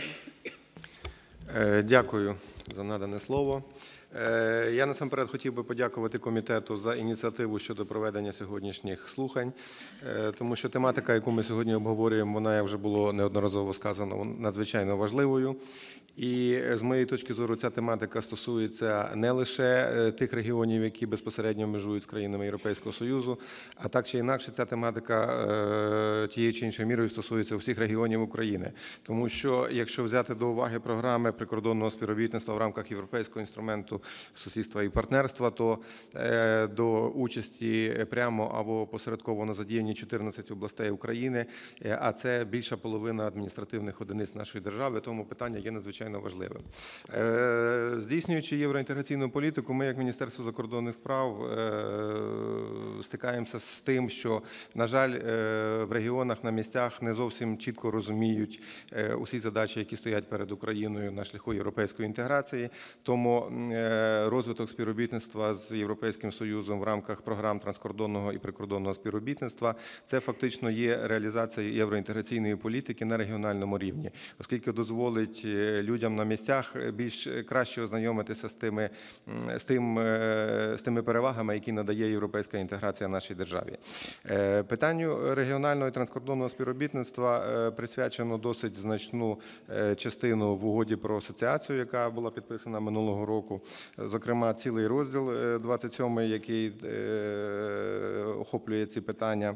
Дякую за надане слово. Я насамперед хотів би подякувати комітету за ініціативу щодо проведення сьогоднішніх слухань, тому що тематика, яку ми сьогодні обговорюємо, вона, як вже було неодноразово сказано, надзвичайно важливою. І з моєї точки зору ця тематика стосується не лише тих регіонів, які безпосередньо межують з країнами Європейського Союзу, а так чи інакше ця тематика тією чи іншою мірою стосується всіх регіонів України. Тому що, якщо взяти до уваги програми прикордонного співробітництва в рамках Європейського інструменту сусідства і партнерства, то до участі прямо або посередковано задіяні 14 областей України, а це більша половина адміністративних одиниць нашої держави, тому питання є надзвичайно важливим. Здійснюючи євроінтеграційну політику, ми, як Міністерство закордонних справ, стикаємося з тим, що, на жаль, в регіонах на місцях не зовсім чітко розуміють усі задачі, які стоять перед Україною на шляху європейської інтеграції. Тому розвиток співробітництва з Європейським Союзом в рамках програм транскордонного і прикордонного співробітництва – це фактично є реалізація євроінтеграційної політики на регіональному рівні, оскільки дозволить людям на місцях більш краще ознайомитися з тими перевагами, які надає європейська інтеграція нашій державі. Питанню регіонального і транскордонного співробітництва присвячено досить значну частину в угоді про асоціацію, яка була підписана минулого року. Зокрема, цілий розділ 27, який охоплює ці питання.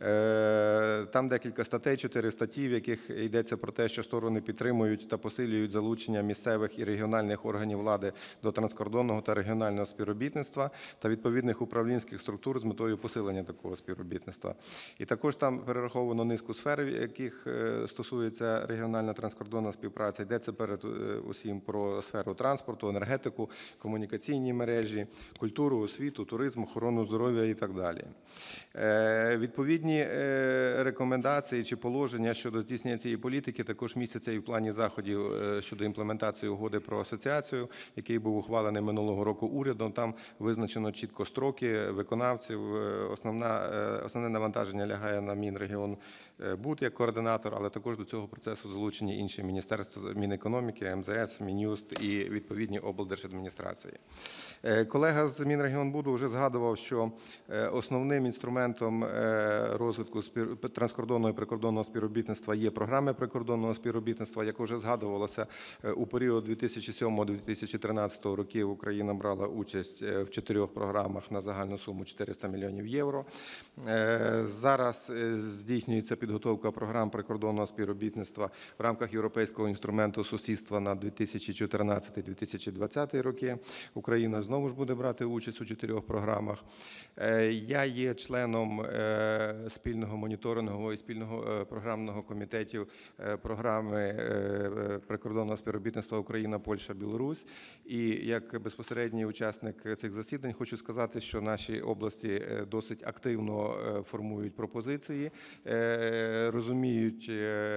Там декілька статей, 4 статті, в яких йдеться про те, що сторони підтримують та посилюють залучення місцевих і регіональних органів влади до транскордонного та регіонального співробітництва та відповідних управлінських структур з метою посилення такого співробітництва. І також там перераховано низку сфер, яких стосується регіональна транскордонна співпраця. Йдеться перед усім про сферу транспорту, енергетику, комунікаційні мережі, культуру, освіту, туризм, охорону здоров'я і так далі. Відповідні рекомендації чи положення щодо здійснення цієї політики також містяться і в плані заходів щодо імплементації угоди про асоціацію, який був ухвалений минулого року урядом. Там визначено чітко строки виконавців. Основне навантаження лягає на Мінрегіонбуд як координатор, але також до цього процесу залучені інші міністерства, Мінекономіки, МЗС, Мін'юст і відповідні облдержадміністрації. Колега з Мінрегіонбуду вже згадував, що основним інструментом розвитку транскордонного і прикордонного співробітництва є програми прикордонного співробітництва. Як вже згадувалося, у період 2007-2013 років Україна брала участь в 4 програмах на загальну суму 400 мільйонів євро. Зараз здійснюється підготовка програм прикордонного співробітництва в рамках Європейського інструменту сусідства на 2014-2020 роки. Україна знову ж буде брати участь у 4 програмах. Я є членом спільного моніторингового і спільного програмного комітетів програми прикордонного співробітництва Україна, Польща, Білорусь. І як безпосередній учасник цих засідань хочу сказати, що наші області досить активно формують пропозиції, розуміють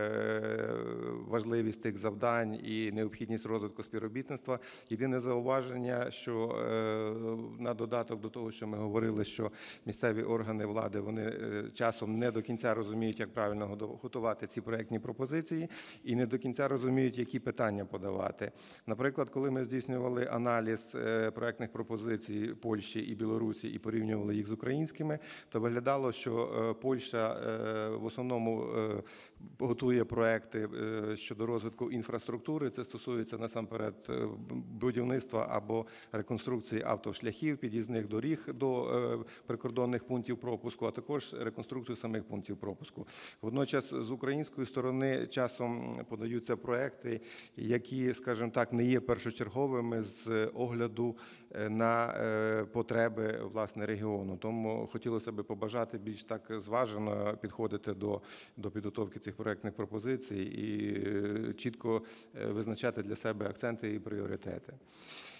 важливість тих завдань і необхідність розвитку співробітництва. Єдине зауваження, що на додаток до того, що ми говорили, що місцеві органи влади, вони часом не до кінця розуміють, як правильно готувати ці проєктні пропозиції, і не до кінця розуміють, які питання подавати. Наприклад, коли ми здійснювали аналіз проєктних пропозицій Польщі і Білорусі і порівнювали їх з українськими, то виглядало, що Польща в основному готує проекти щодо розвитку інфраструктури. Це стосується насамперед будівництва або реконструкції автошляхів, під'їзних доріг до прикордонних пунктів пропуску, а також реконструкцію самих пунктів пропуску. Водночас з української сторони часом подаються проекти, які, скажімо так, не є першочерговими з огляду на потреби, власне, регіону. Тому хотілося б побажати більш так зважено підходити до підготовки цих проектних пропозицій і чітко визначати для себе акценти і пріоритети.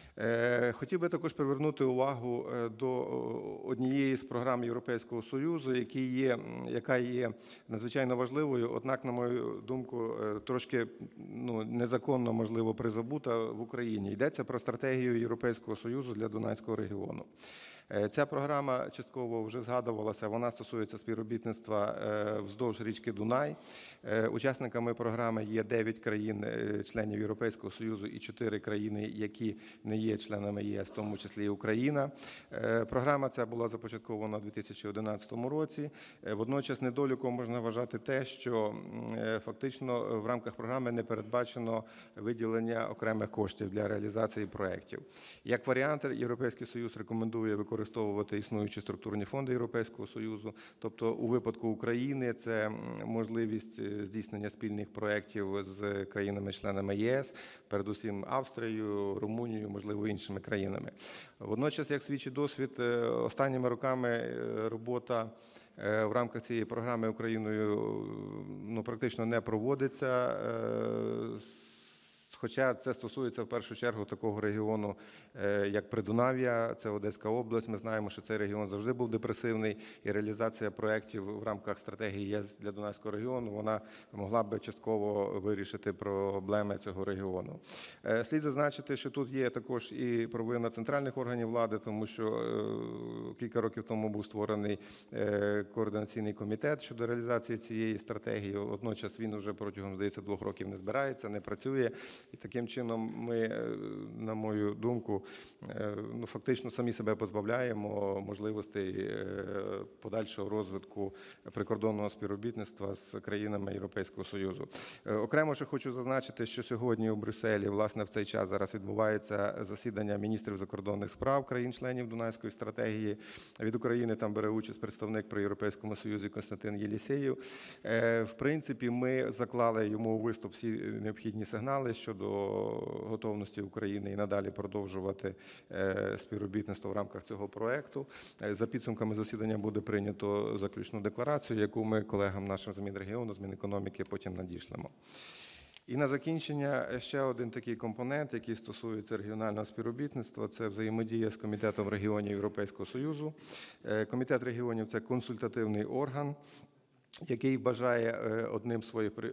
Хотів би також привернути увагу до однієї з програм Європейського Союзу, яка є надзвичайно важливою, однак, на мою думку, трошки незаконно, можливо, призабута в Україні. Йдеться про стратегію Європейського Союзу для Дунайського регіону. Ця програма частково вже згадувалася, вона стосується співробітництва вздовж річки Дунай. Учасниками програми є 9 країн-членів Європейського Союзу і 4 країни, які не є членами ЄС, в тому числі і Україна. Програма ця була започаткована у 2011 році. Водночас недоліком можна вважати те, що фактично в рамках програми не передбачено виділення окремих коштів для реалізації проєктів. Як варіант, Європейський Союз рекомендує використовувати існуючі структурні фонди Європейського Союзу. Тобто у випадку України це можливість здійснення спільних проєктів з країнами-членами ЄС, передусім Австрією, Румунією, можливо, іншими країнами. Водночас, як свідчить досвід, останніми роками робота в рамках цієї програми Україною практично не проводиться, хоча це стосується в першу чергу такого регіону, як Придунав'я, це Одеська область. Ми знаємо, що цей регіон завжди був депресивний, і реалізація проєктів в рамках стратегії ЄС для Дунайського регіону, вона могла би частково вирішити проблеми цього регіону. Слід зазначити, що тут є також і провина центральних органів влади, тому що кілька років тому був створений координаційний комітет щодо реалізації цієї стратегії. Водночас він уже протягом, здається, 2 років не збирається, не працює. І таким чином ми, на мою думку, фактично самі себе позбавляємо можливостей подальшого розвитку прикордонного співробітництва з країнами Європейського Союзу. Окремо ще хочу зазначити, що сьогодні у Брюсселі, власне, в цей час зараз відбувається засідання міністрів закордонних справ країн-членів Дунайської стратегії. Від України там бере участь представник при Європейському Союзі Костянтин Єлісєєв. В принципі, ми заклали йому у виступ всі необхідні сигнали щодо готовності України і надалі продовжувати співробітництво в рамках цього проекту. За підсумками засідання буде прийнято заключну декларацію, яку ми колегам нашим з Мінрегіону, з Мінекономіки потім надішлемо. І на закінчення ще один такий компонент, який стосується регіонального співробітництва, це взаємодія з Комітетом регіонів Європейського Союзу. Комітет регіонів – це консультативний орган, який вважає одним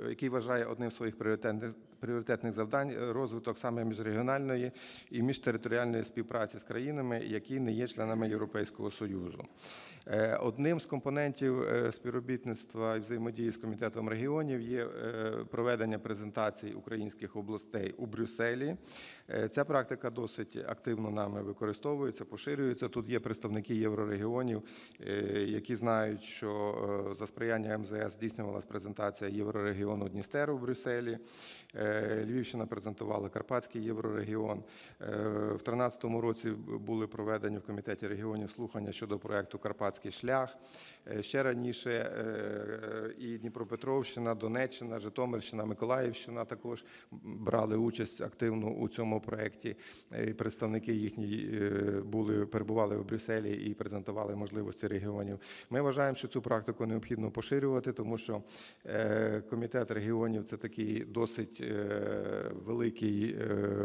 з своїх пріоритетних завдань розвиток саме міжрегіональної і міжтериторіальної співпраці з країнами, які не є членами Європейського Союзу. Одним з компонентів співробітництва і взаємодії з Комітетом регіонів є проведення презентацій українських областей у Брюсселі. Ця практика досить активно нами використовується, поширюється. Тут є представники єврорегіонів, які знають, що за сприяння МЗС здійснювалась презентація єврорегіону Дністеру в Брюсселі. Львівщина презентувала Карпатський єврорегіон. В 2013 році були проведені в Комітеті регіонів слухання щодо проєкту «Карпатський шлях». Ще раніше і Дніпропетровщина, Донеччина, Житомирщина, Миколаївщина також брали участь активно у цьому проєкті. Представники їхні перебували в Брюсселі і презентували можливості регіонів. Ми вважаємо, що цю практику необхідно поширювати, тому що Комітет регіонів – це такий досить великий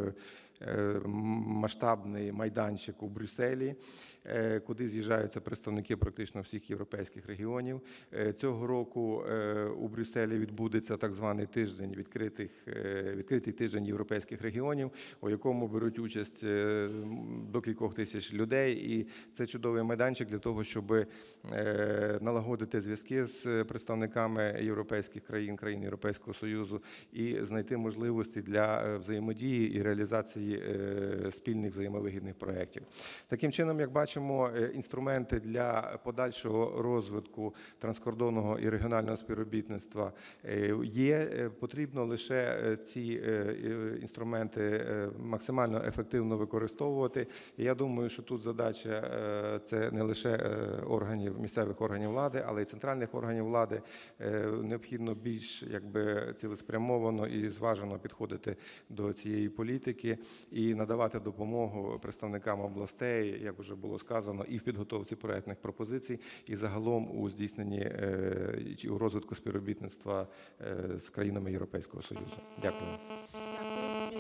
масштабний майданчик у Брюсселі, куди з'їжджаються представники практично всіх європейських регіонів. Цього року у Брюсселі відбудеться так званий тиждень, відкритий тиждень європейських регіонів, у якому беруть участь до кількох тисяч людей. І це чудовий майданчик для того, щоб налагодити зв'язки з представниками європейських країн, країн Європейського Союзу і знайти можливості для взаємодії і реалізації спільних взаємовигідних проєктів. Таким чином, як бачимо, інструменти для подальшого розвитку транскордонного і регіонального співробітництва є. Потрібно лише ці інструменти максимально ефективно використовувати. І я думаю, що тут задача – це не лише місцевих органів влади, але й центральних органів влади. Необхідно більш цілеспрямовано і зважено підходити до цієї політики і надавати допомогу представникам областей, як вже було сказано, і в підготовці проєктних пропозицій, і загалом у здійсненні чи у розвитку співробітництва з країнами Європейського Союзу. Дякую. Дякую.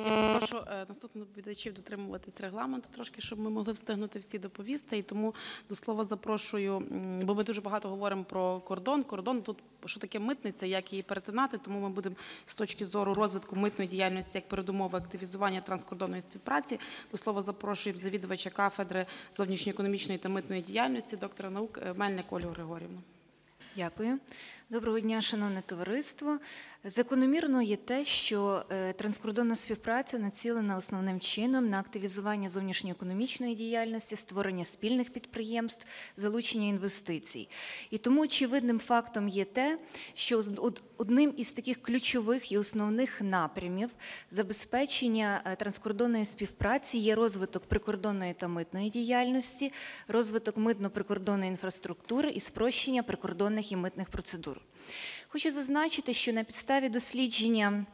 Я прошу наступних доповідачів дотримуватись регламенту трошки, щоб ми могли встигнути всі доповісти. І тому до слова запрошую, бо ми дуже багато говоримо про кордон. Кордон тут, що таке митниця, як її перетинати, тому ми будемо з точки зору розвитку митної діяльності як передумови активізування транскордонної співпраці. До слова запрошуємо завідувача кафедри зовнішньоекономічної та митної діяльності, доктора наук Мельник Ольгу Григорівну. Дякую. Доброго дня, шановне товариство. Закономірно є те, що транскордонна співпраця націлена основним чином на активізування зовнішньоекономічної діяльності, створення спільних підприємств, залучення інвестицій. І тому очевидним фактом є те, що одним із таких ключових і основних напрямів забезпечення транскордонної співпраці є розвиток прикордонної та митної діяльності, розвиток митно-прикордонної інфраструктури і спрощення прикордонних і митних процедур. Хочу зазначити, що на підставі дослідження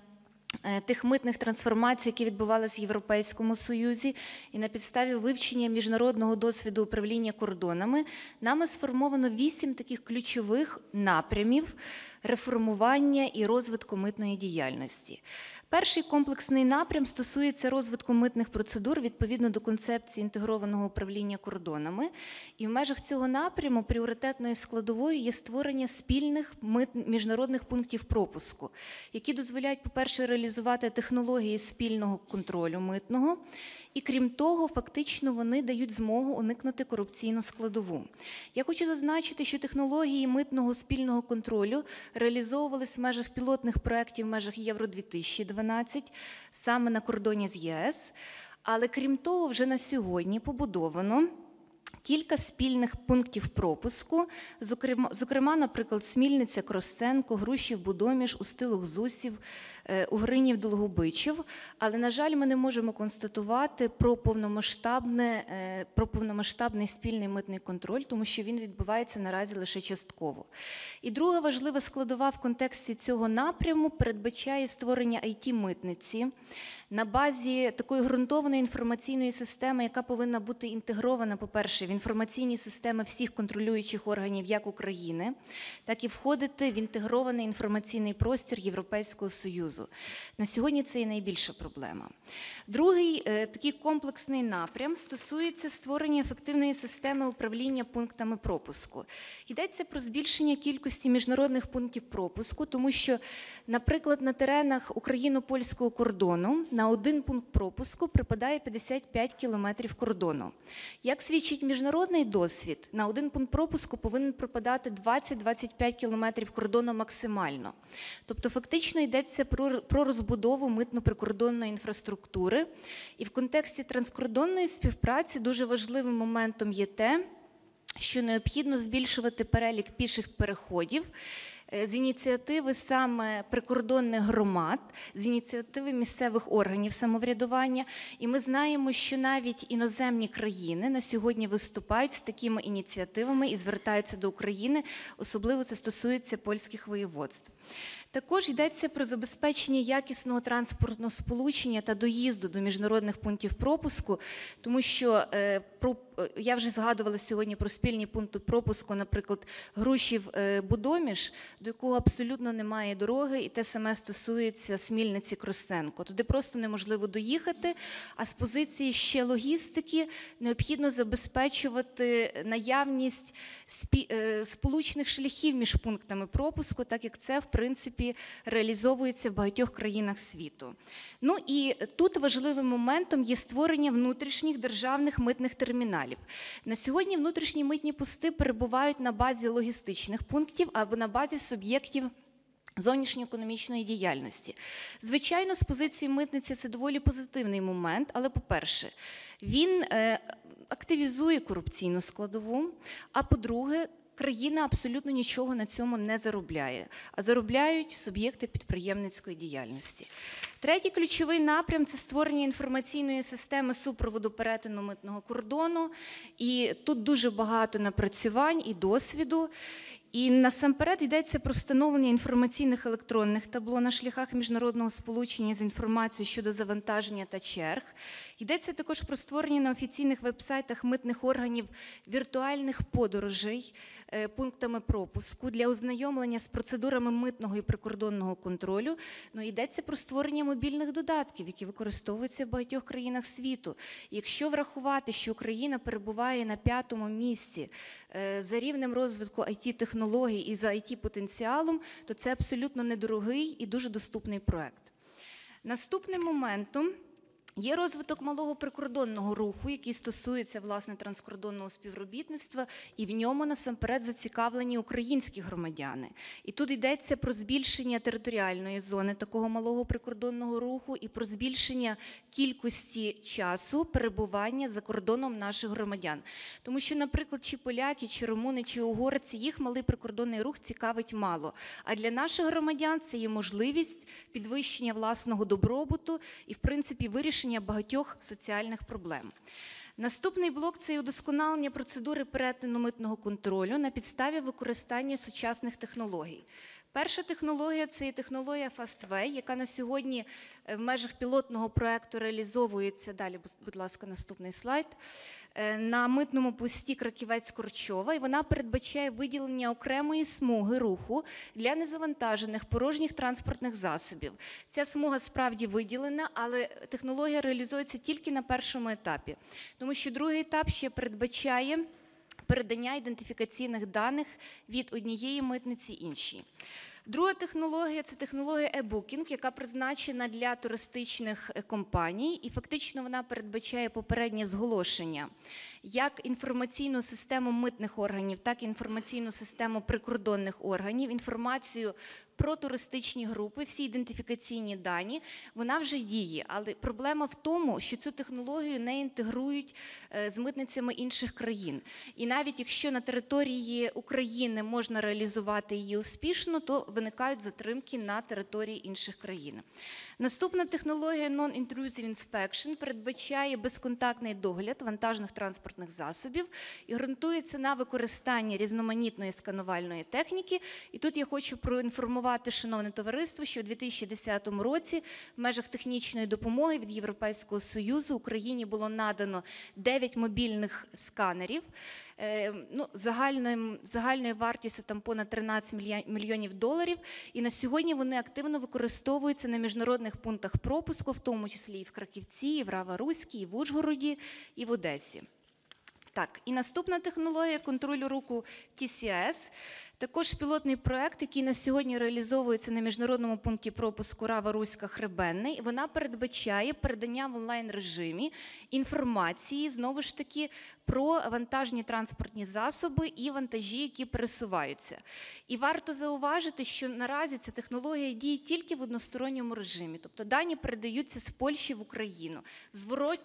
тих митних трансформацій, які відбувалися в Європейському Союзі, і на підставі вивчення міжнародного досвіду управління кордонами, нами сформовано 8 таких ключових напрямів реформування і розвитку митної діяльності. Перший комплексний напрям стосується розвитку митних процедур відповідно до концепції інтегрованого управління кордонами. І в межах цього напряму пріоритетною складовою є створення спільних міжнародних пунктів пропуску, які дозволяють, по-перше, реалізувати технології спільного контролю митного, і крім того, фактично вони дають змогу уникнути корупційну складову. Я хочу зазначити, що технології митного спільного контролю реалізовувалися в межах пілотних проєктів в межах Євро-2012, саме на кордоні з ЄС. Але крім того, вже на сьогодні побудовано кілька спільних пунктів пропуску, зокрема, наприклад, Смільниця, Кросценко, Грушів, Будоміж, Устилух, Зусів, Угринів, Долгобичів. Але, на жаль, ми не можемо констатувати про повномасштабний спільний митний контроль, тому що він відбувається наразі лише частково. І друга важлива складова в контексті цього напряму передбачає створення IT-митниці на базі такої ґрунтованої інформаційної системи, яка повинна бути інтегрована, по-перше, в інформаційні системи всіх контролюючих органів як України, так і входити в інтегрований інформаційний простір Європейського Союзу. На сьогодні це і найбільша проблема. Другий такий комплексний напрям стосується створення ефективної системи управління пунктами пропуску. Йдеться про збільшення кількості міжнародних пунктів пропуску, тому що, наприклад, на теренах україно-польського кордону на один пункт пропуску припадає 55 кілометрів кордону. Як свідчить міжнародний досвід, на один пункт пропуску повинен припадати 20-25 кілометрів кордону максимально. Тобто фактично йдеться про розбудову митно-прикордонної інфраструктури. І в контексті транскордонної співпраці дуже важливим моментом є те, що необхідно збільшувати перелік піших переходів з ініціативи саме прикордонних громад, з ініціативи місцевих органів самоврядування. І ми знаємо, що навіть іноземні країни на сьогодні виступають з такими ініціативами і звертаються до України, особливо це стосується польських воєводств. Також йдеться про забезпечення якісного транспортного сполучення та доїзду до міжнародних пунктів пропуску, тому що я вже згадувала сьогодні про спільні пункти пропуску, наприклад, Грушів-Будоміж, до якого абсолютно немає дороги, і те саме стосується Смільниці-Кросценко. Туди просто неможливо доїхати, а з позиції ще логістики необхідно забезпечувати наявність сполучних шляхів між пунктами пропуску, так як це, в принципі, реалізовується в багатьох країнах світу. Ну і тут важливим моментом є створення внутрішніх державних митних терміналів. На сьогодні внутрішні митні пости перебувають на базі логістичних пунктів або на базі суб'єктів зовнішньоекономічної діяльності. Звичайно, з позиції митниці це доволі позитивний момент, але, по-перше, він активізує корупційну складову, а по-друге, країна абсолютно нічого на цьому не заробляє, а заробляють суб'єкти підприємницької діяльності. Третій ключовий напрям – це створення інформаційної системи супроводу перетину митного кордону. І тут дуже багато напрацювань і досвіду. І насамперед йдеться про встановлення інформаційних електронних табло на шляхах міжнародного сполучення з інформацією щодо завантаження та черг. Йдеться також про створення на офіційних веб-сайтах митних органів віртуальних подорожей пунктами пропуску для ознайомлення з процедурами митного і прикордонного контролю. Ну, йдеться про створення мобільних додатків, які використовуються в багатьох країнах світу. Якщо врахувати, що Україна перебуває на 5-му місці за рівнем розвитку IT-технологій і за IT-потенціалом, то це абсолютно недорогий і дуже доступний проект. Наступним моментом є розвиток малого прикордонного руху, який стосується, власне, транскордонного співробітництва, і в ньому, насамперед, зацікавлені українські громадяни. І тут йдеться про збільшення територіальної зони такого малого прикордонного руху і про збільшення кількості часу перебування за кордоном наших громадян. Тому що, наприклад, чи поляки, чи румуни, чи угорці, їх малий прикордонний рух цікавить мало. А для наших громадян це є можливість підвищення власного добробуту і, в принципі, вирішення багатьох соціальних проблем. Наступний блок – це удосконалення процедури перетину митного контролю на підставі використання сучасних технологій. Перша технологія – це є технологія FastWay, яка на сьогодні в межах пілотного проекту реалізовується, далі, будь ласка, наступний слайд, на митному пості Краківець-Корчова, і вона передбачає виділення окремої смуги руху для незавантажених порожніх транспортних засобів. Ця смуга справді виділена, але технологія реалізується тільки на першому етапі, тому що другий етап ще передбачає передання ідентифікаційних даних від однієї митниці іншій. Друга технологія – це технологія e-booking, яка призначена для туристичних компаній, і фактично вона передбачає попереднє зголошення як інформаційну систему митних органів, так і інформаційну систему прикордонних органів, інформацію про туристичні групи, всі ідентифікаційні дані, вона вже діє. Але проблема в тому, що цю технологію не інтегрують з митницями інших країн. І навіть якщо на території України можна реалізувати її успішно, то виникають затримки на території інших країн. Наступна технологія Non-Intrusive Inspection передбачає безконтактний догляд вантажних транспортних засобів і ґрунтується на використанні різноманітної сканувальної техніки. І тут я хочу проінформувати, шановне товариство, що у 2010 році в межах технічної допомоги від Європейського Союзу Україні було надано 9 мобільних сканерів, загальною вартістю там понад 13 мільйонів доларів, і на сьогодні вони активно використовуються на міжнародних пунктах пропуску, в тому числі і в Краківці, і в Рава-Руській, і в Ужгороді, і в Одесі. Так, і наступна технологія контролю руху TCS. Також пілотний проект, який на сьогодні реалізовується на міжнародному пункті пропуску Рава-Руська Хребенний. Вона передбачає передання в онлайн-режимі інформації, знову ж таки, про вантажні транспортні засоби і вантажі, які пересуваються. І варто зауважити, що наразі ця технологія діє тільки в односторонньому режимі. Тобто дані передаються з Польщі в Україну. В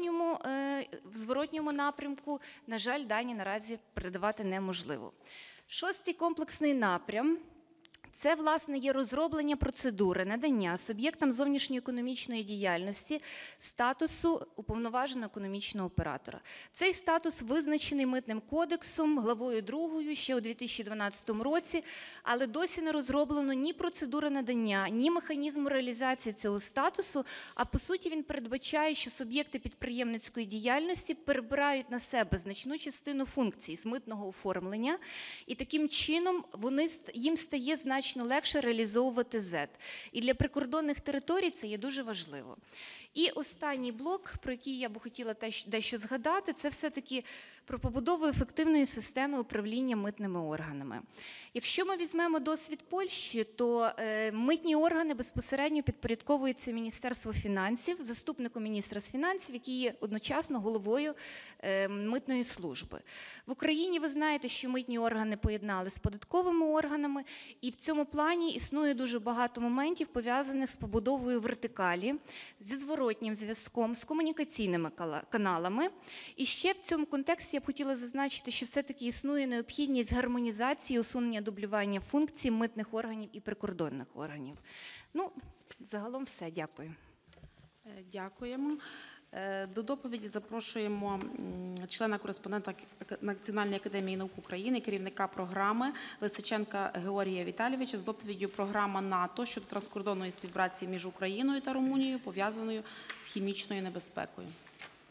зворотньому напрямку, на жаль, дані наразі передавати неможливо. Шостий комплексний напрям – це, власне, є розроблення процедури надання суб'єктам зовнішньоекономічної діяльності статусу уповноваженого економічного оператора. Цей статус визначений Митним кодексом, главою 2 ще у 2012 році, але досі не розроблено ні процедури надання, ні механізму реалізації цього статусу, а по суті він передбачає, що суб'єкти підприємницької діяльності перебирають на себе значну частину функцій з митного оформлення, і таким чином їм стає значно легше реалізовувати ЗЕД. І для прикордонних територій це є дуже важливо. І останній блок, про який я б хотіла дещо згадати, це все-таки про побудову ефективної системи управління митними органами. Якщо ми візьмемо досвід Польщі, то митні органи безпосередньо підпорядковуються Міністерству фінансів, заступнику міністра з фінансів, який є одночасно головою митної служби. В Україні ви знаєте, що митні органи поєднали з податковими органами, і в цьому плані існує дуже багато моментів, пов'язаних з побудовою вертикалі, зі зворотнім зв'язком, з комунікаційними каналами. І ще в цьому контексті я б хотіла зазначити, що все-таки існує необхідність гармонізації, усунення дублювання функцій митних органів і прикордонних органів. Ну, загалом все. Дякую. Дякуємо. До доповіді запрошуємо члена-кореспондента Національної академії наук України, керівника програми Лисиченка Георгія Віталійовича з доповіддю «Програма НАТО щодо транскордонної співпраці між Україною та Румунією, пов'язаною з хімічною небезпекою».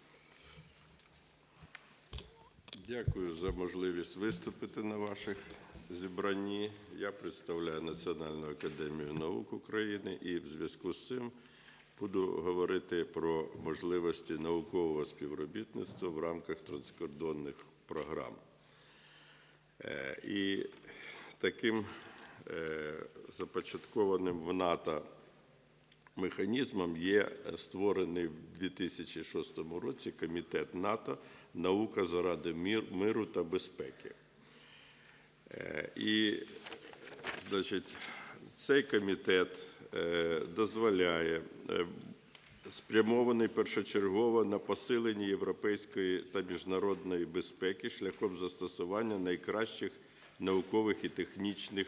Дякую за можливість виступити на ваших зібранні. Я представляю Національну академію наук України і в зв'язку з цим буду говорити про можливості наукового співробітництва в рамках транскордонних програм. І таким започаткованим в НАТО механізмом є створений в 2006 році Комітет НАТО «Наука заради миру та безпеки». І, значить, цей комітет дозволяє, спрямований першочергово на посилення європейської та міжнародної безпеки шляхом застосування найкращих наукових і технічних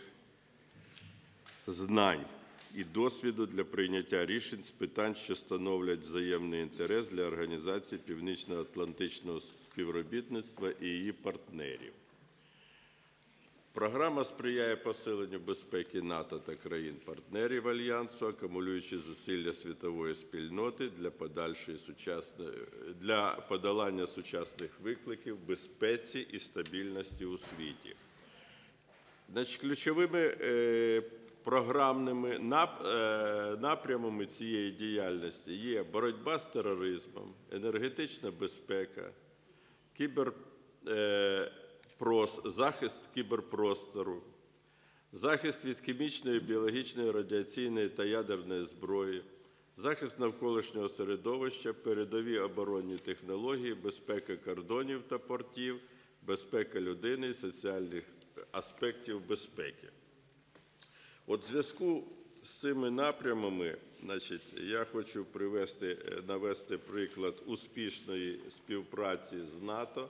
знань і досвіду для прийняття рішень з питань, що становлять взаємний інтерес для Організації Північно-Атлантичного співробітництва і її партнерів. Програма сприяє посиленню безпеки НАТО та країн-партнерів Альянсу, акумулюючи зусилля світової спільноти для подолання сучасних викликів безпеці і стабільності у світі. Значить, ключовими програмними напрямами цієї діяльності є боротьба з тероризмом, енергетична безпека, захист кіберпростору, захист від хімічної, біологічної, радіаційної та ядерної зброї, захист навколишнього середовища, передові оборонні технології, безпека кордонів та портів, безпека людини і соціальних аспектів безпеки. От в зв'язку з цими напрямами, значить, я хочу навести приклад успішної співпраці з НАТО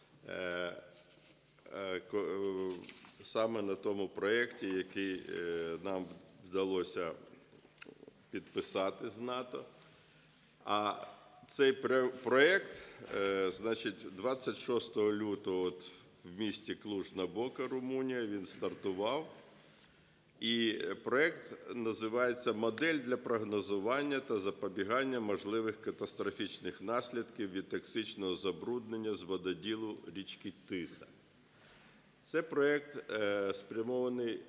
саме на тому проєкті, який нам вдалося підписати з НАТО. А цей проєкт, значить, 26 лютого в місті Клуж-Набока, Румунія, він стартував. І проєкт називається «Модель для прогнозування та запобігання можливих катастрофічних наслідків від токсичного забруднення з вододілу річки Тиса». Це проєкт спрямований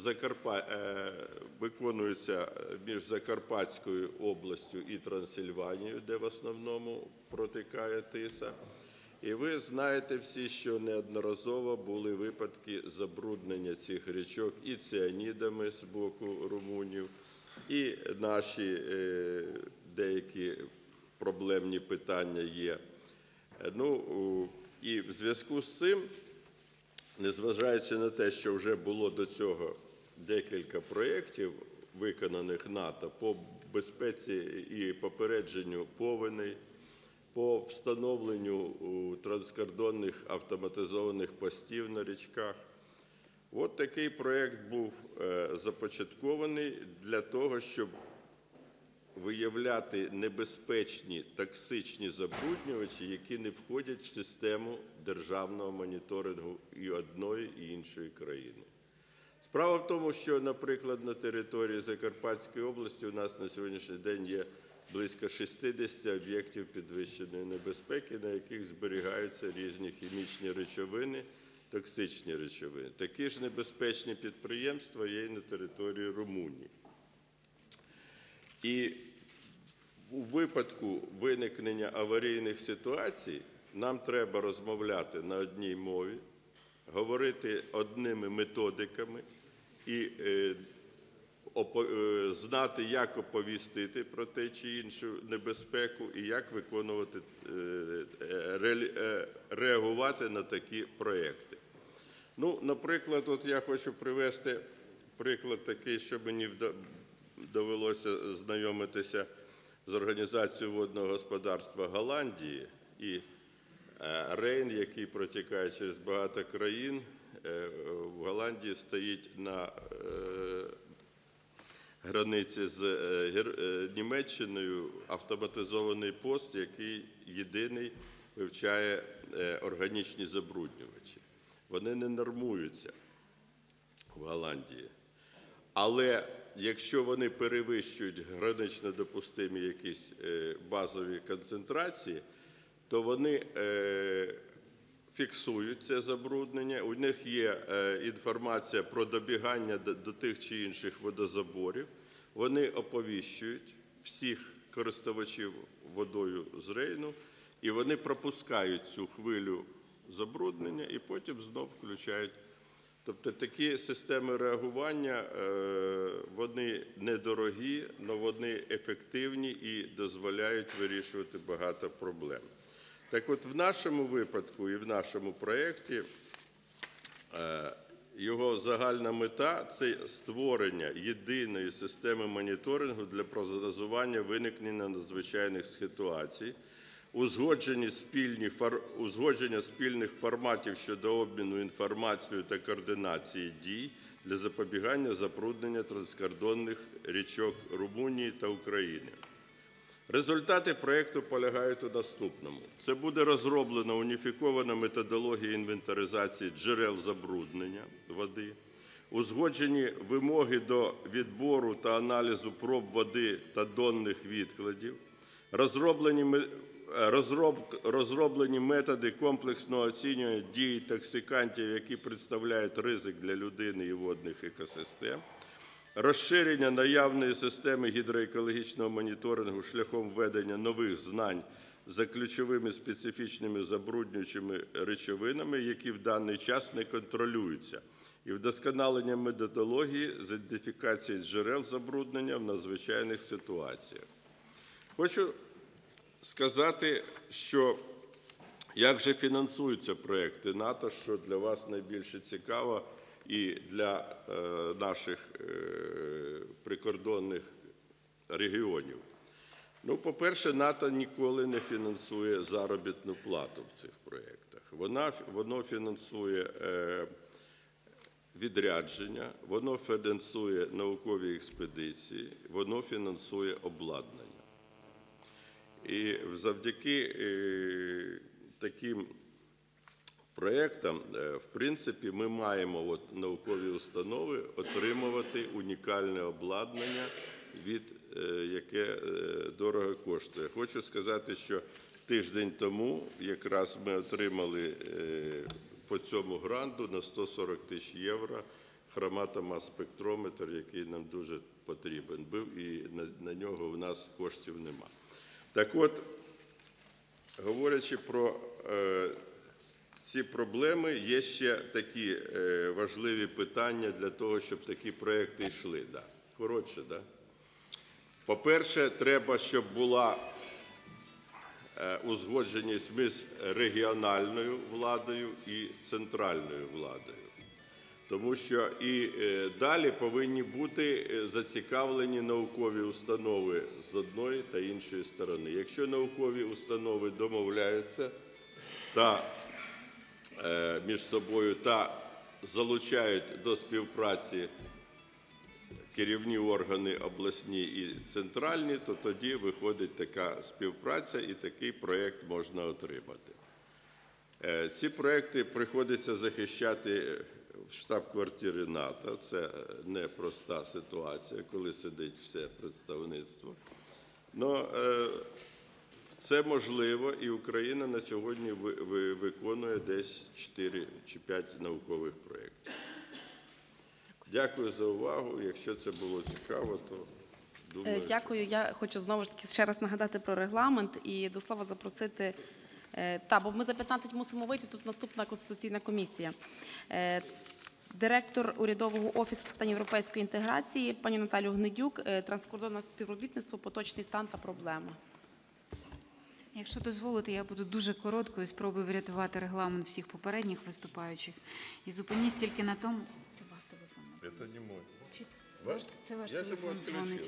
виконується між Закарпатською областю і Трансильванією, де в основному протікає Тиса. І ви знаєте всі, що неодноразово були випадки забруднення цих річок і ціанідами з боку румунів, і наші деякі проблемні питання є. Ну, і в зв'язку з цим, незважаючи на те, що вже було до цього декілька проєктів, виконаних НАТО по безпеці і попередженню повеней, по встановленню транскордонних автоматизованих постів на річках. От такий проєкт був започаткований для того, щоб виявляти небезпечні токсичні забруднювачі, які не входять в систему державного моніторингу і одної, і іншої країни. Справа в тому, що, наприклад, на території Закарпатської області у нас на сьогоднішній день є близько 60 об'єктів підвищеної небезпеки, на яких зберігаються різні хімічні речовини, токсичні речовини. Такі ж небезпечні підприємства є і на території Румунії. І у випадку виникнення аварійних ситуацій нам треба розмовляти на одній мові, говорити одними методиками і знати, як оповістити про те чи іншу небезпеку і як виконувати, реагувати на такі проєкти. Ну, наприклад, от я хочу привести приклад такий, що мені довелося знайомитися з Організацією водного господарства Голландії, і Рейн, який протікає через багато країн, в Голландії стоїть на границі з Німеччиною автоматизований пост, який єдиний вивчає органічні забруднювачі. Вони не нормуються в Голландії. Але якщо вони перевищують гранично допустимі якісь базові концентрації, то вони фіксують це забруднення, у них є інформація про добігання до тих чи інших водозаборів, вони оповіщують всіх користувачів водою з Рейну, і вони пропускають цю хвилю забруднення і потім знов включають. Тобто такі системи реагування, вони недорогі, але вони ефективні і дозволяють вирішувати багато проблем. Так от в нашому випадку і в нашому проєкті його загальна мета – це створення єдиної системи моніторингу для прогнозування виникнення надзвичайних ситуацій, узгодження спільних форматів щодо обміну інформацією та координації дій для запобігання забруднення транскордонних річок Румунії та України. Результати проєкту полягають у наступному. Це буде розроблена уніфікована методологія інвентаризації джерел забруднення води, узгоджені вимоги до відбору та аналізу проб води та донних відкладів, розроблені методи комплексного оцінювання дій токсикантів, які представляють ризик для людини і водних екосистем, розширення наявної системи гідроекологічного моніторингу шляхом введення нових знань за ключовими специфічними забруднюючими речовинами, які в даний час не контролюються, і вдосконалення методології з ідентифікації джерел забруднення в надзвичайних ситуаціях. Хочу сказати, що як же фінансуються проекти НАТО, що для вас найбільше цікаво і для наших прикордонних регіонів. Ну, по-перше, НАТО ніколи не фінансує заробітну плату в цих проєктах. Воно фінансує відрядження, воно фінансує наукові експедиції, воно фінансує обладнання. І завдяки таким проєктам, в принципі, ми маємо наукові установи отримувати унікальне обладнання, яке дорого коштує. Хочу сказати, що тиждень тому якраз ми отримали по цьому гранту на 140 тисяч євро хроматомас-спектрометр, який нам дуже потрібен був, і на нього в нас коштів нема. Так от, говорячи про ці проблеми, є ще такі важливі питання для того, щоб такі проекти йшли. Коротше, по-перше, треба, щоб була узгодженість між регіональною владою і центральною владою. Тому що і далі повинні бути зацікавлені наукові установи з одної та іншої сторони. Якщо наукові установи домовляються між собою та залучають до співпраці керівні органи обласні і центральні, то тоді виходить така співпраця і такий проєкт можна отримати. Ці проєкти приходиться захищати в штаб-квартирі НАТО. Це непроста ситуація, коли сидить все представництво. Но це можливо, і Україна на сьогодні виконує десь 4 чи 5 наукових проєктів. Дякую за увагу. Якщо це було цікаво, то думаю... Дякую. Я хочу знову ж таки ще раз нагадати про регламент і до слова запросити... бо ми за 15 мусимо вийти, тут наступна Конституційна комісія. Директор урядового офісу з питань європейської інтеграції, пані Наталю Гнедюк, транскордонне співробітництво, поточний стан та проблеми. Якщо дозволите, я буду дуже короткою, спробую врятувати регламент всіх попередніх виступаючих. І зупинюсь тільки на тому... Це ваш телефон. Це не мой. Це ваш телефон дзвонить.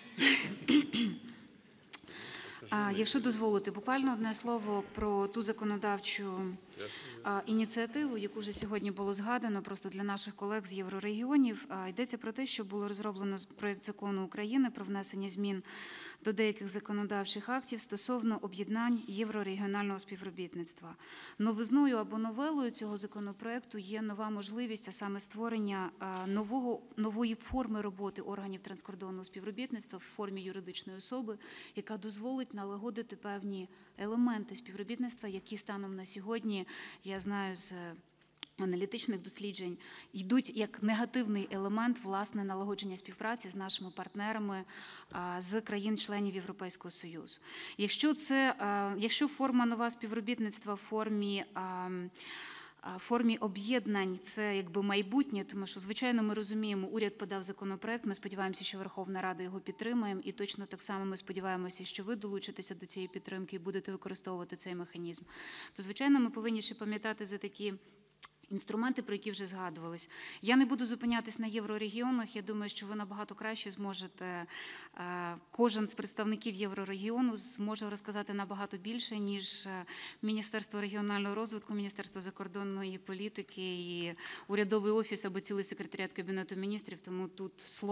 Якщо дозволите, буквально одне слово про ту законодавчу ініціативу, яку вже сьогодні було згадано, просто для наших колег з єврорегіонів. Йдеться про те, що було розроблено проект закону України про внесення змін до деяких законодавчих актів стосовно об'єднань єврорегіонального співробітництва. Новизною або новелою цього законопроекту є нова можливість, а саме створення нової форми роботи органів транскордонного співробітництва в формі юридичної особи, яка дозволить налагодити певні елементи співробітництва, які станом на сьогодні я знаю з аналітичних досліджень, йдуть як негативний елемент, власне, налагодження співпраці з нашими партнерами з країн-членів Європейського Союзу. Якщо форма нова співробітництва в формі об'єднань – це якби майбутнє, тому що, звичайно, ми розуміємо, уряд подав законопроект, ми сподіваємося, що Верховна Рада його підтримає, і точно так само ми сподіваємося, що ви долучитеся до цієї підтримки і будете використовувати цей механізм. То, звичайно, ми повинні ще пам'ятати за такі інструменти, про які вже згадувались. Я не буду зупинятись на єврорегіонах. Я думаю, що ви набагато краще зможете, кожен з представників єврорегіону зможе розказати набагато більше, ніж Міністерство регіонального розвитку, Міністерство закордонної політики і урядовий офіс або цілий секретаріат Кабінету міністрів. Тому тут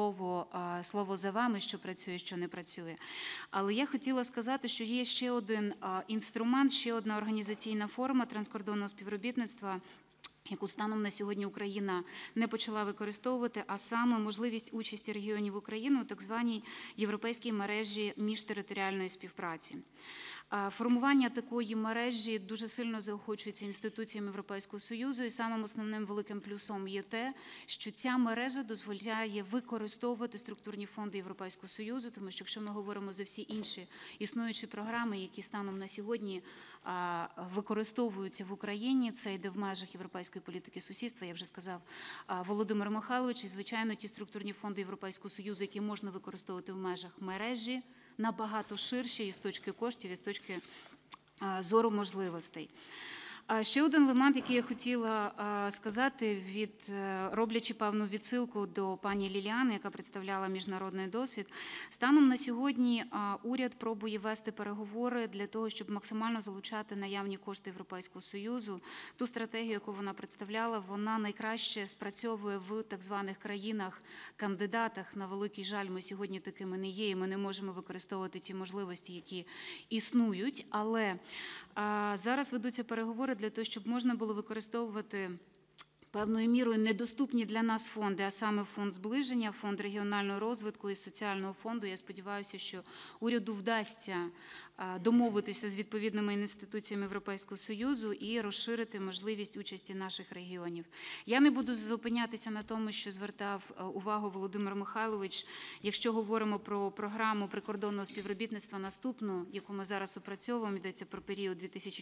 слово за вами, що працює, що не працює. Але я хотіла сказати, що є ще один інструмент, ще одна організаційна форма транскордонного співробітництва, яку станом на сьогодні Україна не почала використовувати, а саме можливість участі регіонів України у так званій європейській мережі міжтериторіальної співпраці. Формування такої мережі дуже сильно заохочується інституціями Європейського Союзу, і самим основним великим плюсом є те, що ця мережа дозволяє використовувати структурні фонди Європейського Союзу, тому що якщо ми говоримо за всі інші існуючі програми, які станом на сьогодні використовуються в Україні, це йде в межах європейської політики сусідства, я вже сказав Володимир Михайлович, і, звичайно, ті структурні фонди Європейського Союзу, які можна використовувати в межах мережі, набагато ширше і з точки коштів, і з точки зору можливостей. Ще один елемент, який я хотіла сказати, роблячи певну відсилку до пані Ліліани, яка представляла міжнародний досвід. Станом на сьогодні уряд пробує вести переговори для того, щоб максимально залучати наявні кошти Європейського Союзу. Ту стратегію, яку вона представляла, вона найкраще спрацьовує в так званих країнах-кандидатах. На великий жаль, ми сьогодні такими не є, і ми не можемо використовувати ті можливості, які існують. Але зараз ведуться переговори для того, щоб можна було використовувати певною мірою недоступні для нас фонди, а саме фонд зближення, фонд регіонального розвитку і соціального фонду. Я сподіваюся, що уряду вдасться домовитися з відповідними інституціями Європейського Союзу і розширити можливість участі наших регіонів. Я не буду зупинятися на тому, що звертав увагу Володимир Михайлович. Якщо говоримо про програму прикордонного співробітництва наступну, яку ми зараз опрацьовуємо, йдеться про період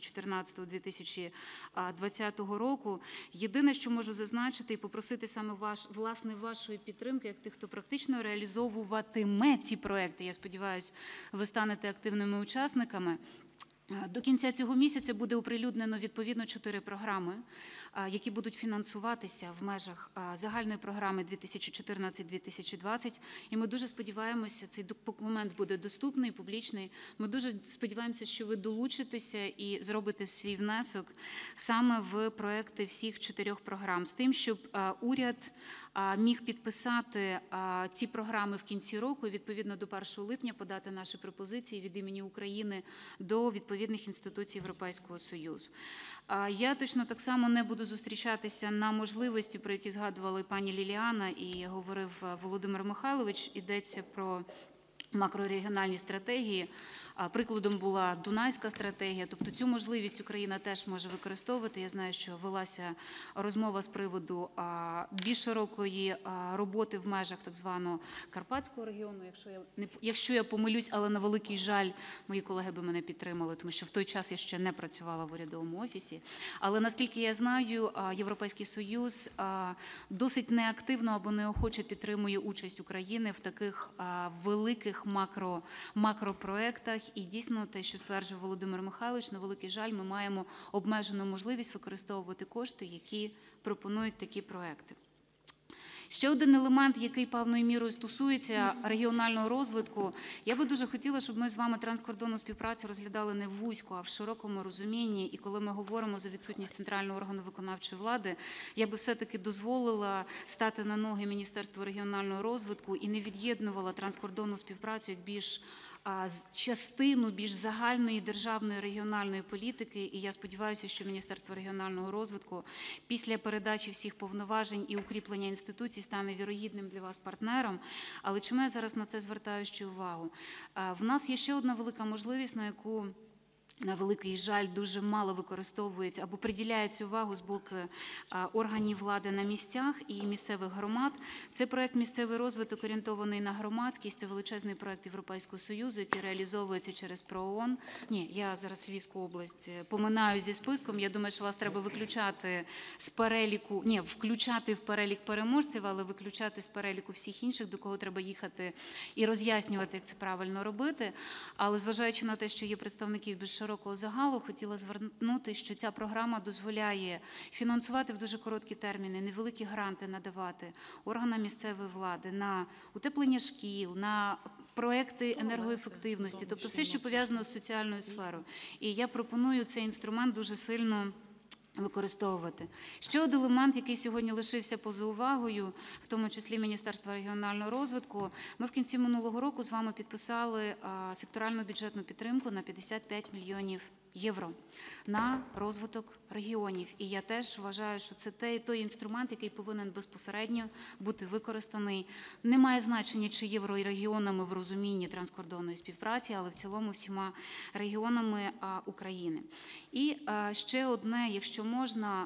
2014-2020 року, єдине, що можу зазначити і попросити саме власне вашої підтримки, як тих, хто практично реалізовуватиме ці проекти. Я сподіваюся, ви станете активними учасниками. До кінця цього місяця буде оприлюднено відповідно 4 програми, які будуть фінансуватися в межах загальної програми 2014-2020. І ми дуже сподіваємося, цей документ буде доступний, публічний. Ми дуже сподіваємося, що ви долучитеся і зробите свій внесок саме в проекти всіх 4 програм, з тим, щоб уряд міг підписати ці програми в кінці року і відповідно до 1 липня подати наші пропозиції від імені України до відповідних інституцій Європейського Союзу. Я точно так само не буду зустрічатися на можливості, про які згадувала і пані Ліліана, і говорив Володимир Михайлович. Йдеться про макрорегіональні стратегії. Прикладом була Дунайська стратегія, тобто цю можливість Україна теж може використовувати. Я знаю, що велася розмова з приводу більш широкої роботи в межах так званого Карпатського регіону. Якщо я помилюсь, але на великий жаль, мої колеги би мене підтримали, тому що в той час я ще не працювала в урядовому офісі. Але наскільки я знаю, Європейський Союз досить неактивно або неохоче підтримує участь України в таких великих макропроектах. І дійсно те, що стверджує Володимир Михайлович, на великий жаль, ми маємо обмежену можливість використовувати кошти, які пропонують такі проекти. Ще один елемент, який певною мірою стосується регіонального розвитку. Я би дуже хотіла, щоб ми з вами транскордонну співпрацю розглядали не вузько, а в широкому розумінні. І коли ми говоримо за відсутність центрального органу виконавчої влади, я би все-таки дозволила стати на ноги Міністерству регіонального розвитку і не від'єднувала транскордонну співпрацю як більш частину більш загальної державної регіональної політики. І я сподіваюся, що Міністерство регіонального розвитку після передачі всіх повноважень і укріплення інституцій стане вірогідним для вас партнером. Але чому я зараз на це звертаю ще увагу? В нас є ще одна велика можливість, на яку на великий жаль, дуже мало використовується або приділяється увагу з боку органів влади на місцях і місцевих громад. Це проект «Місцевий розвиток, орієнтований на громадськість». Це величезний проект Європейського Союзу, який реалізовується через ПРООН. Ні, я зараз Львівську область поминаю зі списком. Я думаю, що вас треба виключати з переліку, включати в перелік переможців, але виключати з переліку всіх інших, до кого треба їхати і роз'яснювати, як це правильно робити. Але зважаючи на те, що є представників більш широкого загалу, хотіла звернути, що ця програма дозволяє фінансувати в дуже короткі терміни, невеликі гранти надавати органам місцевої влади на утеплення шкіл, на проекти енергоефективності, тобто все, що пов'язано з соціальною сферою. І я пропоную цей інструмент дуже сильно використовувати. Ще один елемент, який сьогодні лишився поза увагою, в тому числі Міністерства регіонального розвитку. Ми в кінці минулого року з вами підписали секторальну бюджетну підтримку на 55 мільйонів євро на розвиток регіонів. І я теж вважаю, що це той інструмент, який повинен безпосередньо бути використаний. Немає значення, чи єврорегіонами в розумінні транскордонної співпраці, але в цілому всіма регіонами України. І ще одне, якщо можна,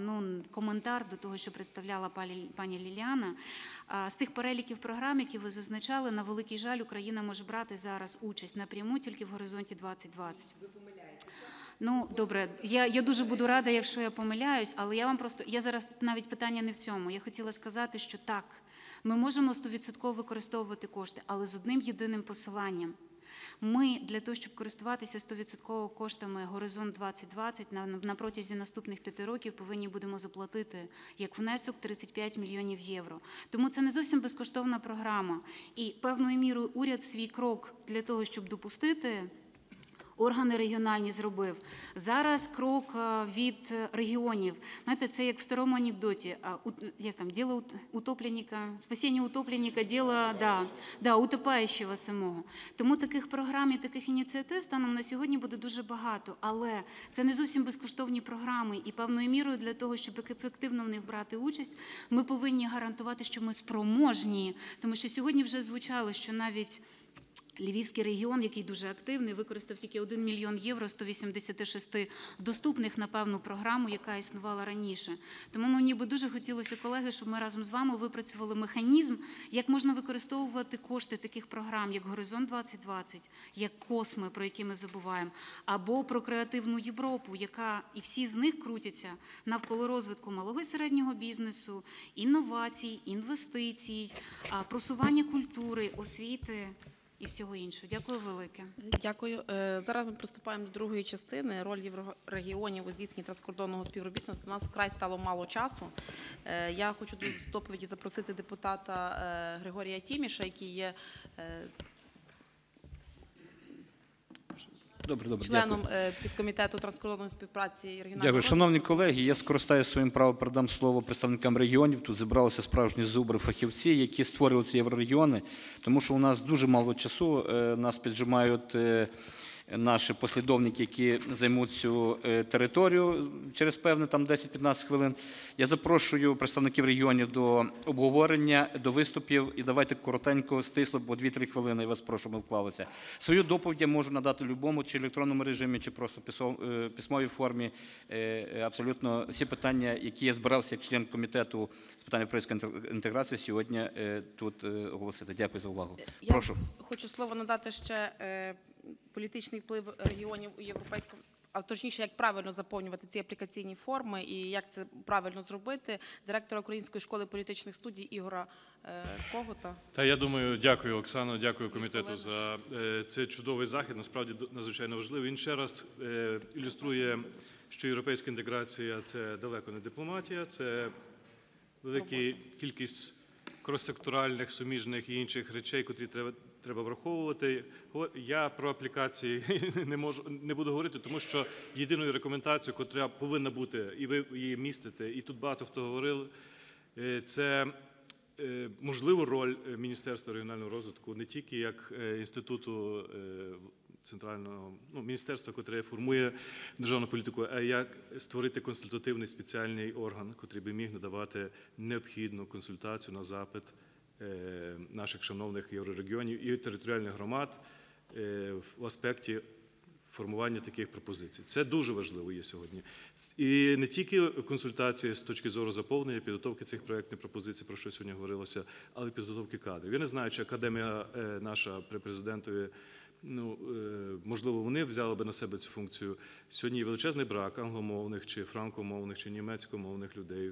коментар до того, що представляла пані Ліліана. З тих переліків програм, які ви зазначали, на великий жаль, Україна може брати зараз участь напряму тільки в «Горизонті 2020». Ви помиляєтеся? Ну, добре, я дуже буду рада, якщо я помиляюсь, але я зараз навіть питання не в цьому. Я хотіла сказати, що так, ми можемо 100% використовувати кошти, але з одним єдиним посиланням. Ми для того, щоб користуватися 100% коштами «Горизонт 2020», на протязі наступних 5 років повинні будемо заплатити як внесок 35 мільйонів євро. Тому це не зовсім безкоштовна програма. І певною мірою уряд свій крок для того, щоб допустити, органи регіональні зробив. Зараз крок від регіонів. Знаєте, це як в старому анекдоті. Як там, діло утопленника, спасіння утопленника, діло, утопаючого самого. Тому таких програм і таких ініціатив станом на сьогодні буде дуже багато. Але це не зовсім безкоштовні програми. І певною мірою для того, щоб ефективно в них брати участь, ми повинні гарантувати, що ми спроможні. Тому що сьогодні вже звучало, що навіть Львівський регіон, який дуже активний, використав тільки 1 мільйон євро 186 доступних на певну програму, яка існувала раніше. Тому мені би дуже хотілося, колеги, щоб ми разом з вами випрацювали механізм, як можна використовувати кошти таких програм, як «Горизонт 2020», як «Косме», про які ми забуваємо, або про «Креативну Європу», яка і всі з них крутяться навколо розвитку малого і середнього бізнесу, інновацій, інвестицій, просування культури, освіти і всього іншого. Дякую велике. Дякую. Зараз ми приступаємо до другої частини. Роль єврорегіонів у здійсненні транскордонного співробітництва. У нас вкрай стало мало часу. Я хочу до доповіді запросити депутата Григорія Тіміша, який є членом підкомітету транскордонної співпраці і регіонального розвитку. Дякую. Шановні колеги, я скористаюся своїм правом, передам слово представникам регіонів. Тут зібралися справжні зубри фахівці, які створювали ці єврорегіони, тому що у нас дуже мало часу, нас піджимають наші послідовники, які займуть цю територію через певне там 10-15 хвилин. Я запрошую представників регіонів до обговорення, до виступів і давайте коротенько, стисло, по 2-3 хвилини, я вас прошу, ми вклалися. Свою доповідь я можу надати любому, чи в електронному режимі, чи просто в письмовій формі. Абсолютно всі питання, які я збирався як член комітету з питань європейської інтеграції, сьогодні тут оголосити. Дякую за увагу. Прошу. Я хочу слово надати ще політичний вплив регіонів у європейському, а точніше, як правильно заповнювати ці аплікаційні форми і як це правильно зробити, директора Української школи політичних студій Ігора Когута. Я думаю, дякую, Оксано, дякую комітету за цей чудовий захід, насправді надзвичайно важливий. Він ще раз ілюструє, що європейська інтеграція – це далеко не дипломатія, це велика кількість крос-секторальних, суміжних і інших речей, котрі треба враховувати. Я про аплікації не буду говорити, тому що єдиною рекомендацією, яка повинна бути, і ви її містите, і тут багато хто говорив, це можливу роль Міністерства регіонального розвитку не тільки як інституту центрального, міністерства, яке формує державну політику, а як створити консультативний спеціальний орган, який би міг надавати необхідну консультацію на запит наших шановних єврорегіонів і територіальних громад в аспекті формування таких пропозицій. Це дуже важливо є сьогодні. І не тільки консультації з точки зору заповнення, підготовки цих проєктних пропозицій, про що сьогодні говорилося, але й підготовки кадрів. Я не знаю, чи академія наша при президентові, можливо, вони взяли би на себе цю функцію. Сьогодні є величезний брак англомовних, чи франкомовних, чи німецькомовних людей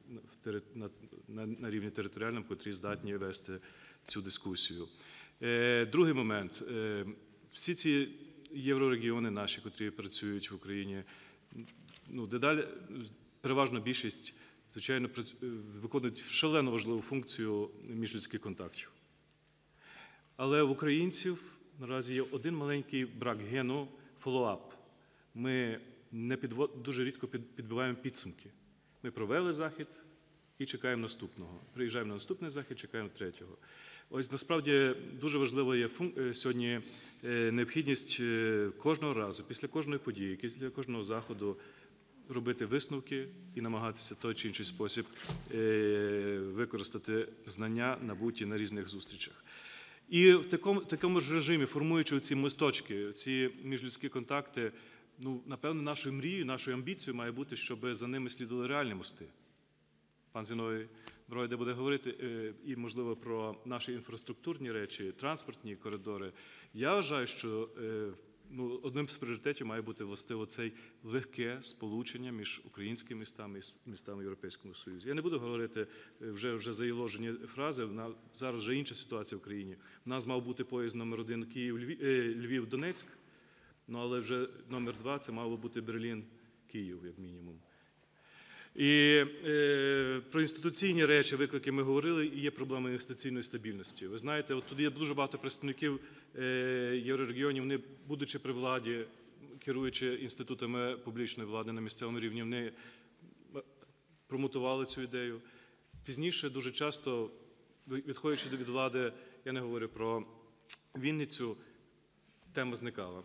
на рівні територіальному, котрі здатні вести цю дискусію. Другий момент. Всі ці єврорегіони наші, котрі працюють в Україні, дедалі переважно більшість, звичайно, виконують шалено важливу функцію міжлюдських контактів. Але в українців наразі є один маленький брак гену – фоллоуап. Ми дуже рідко підбиваємо підсумки. Ми провели захід і чекаємо наступного. Приїжджаємо на наступний захід, чекаємо третього. Ось насправді дуже важлива є сьогодні необхідність кожного разу, після кожної події, після кожного заходу робити висновки і намагатися той чи інший спосіб використати знання, набуті на різних зустрічах. І в такому ж режимі, формуючи ці мосточки, ці міжлюдські контакти, напевно, нашою мрією, нашою амбіцією має бути, щоб за ними слідували реальні мости. Пан Зіновій Броїда буде говорити і, можливо, про наші інфраструктурні речі, транспортні коридори. Я вважаю, що одним з пріоритетів має бути властиво це легке сполучення між українськими містами і містами Європейського Союзу. Я не буду говорити вже заложені фрази, зараз вже інша ситуація в Україні. У нас мав бути поїзд номер 1 Львів-Донецьк, але вже номер 2 це мав бути Берлін-Київ, як мінімум. І про інституційні речі, виклики ми говорили, і є проблема інституційної стабільності. Ви знаєте, от тут є дуже багато представників єврорегіонів, вони, будучи при владі, керуючи інститутами публічної влади на місцевому рівні, вони промотували цю ідею. Пізніше дуже часто, відходячи від влади, я не говорю про Вінницю, тема зникала.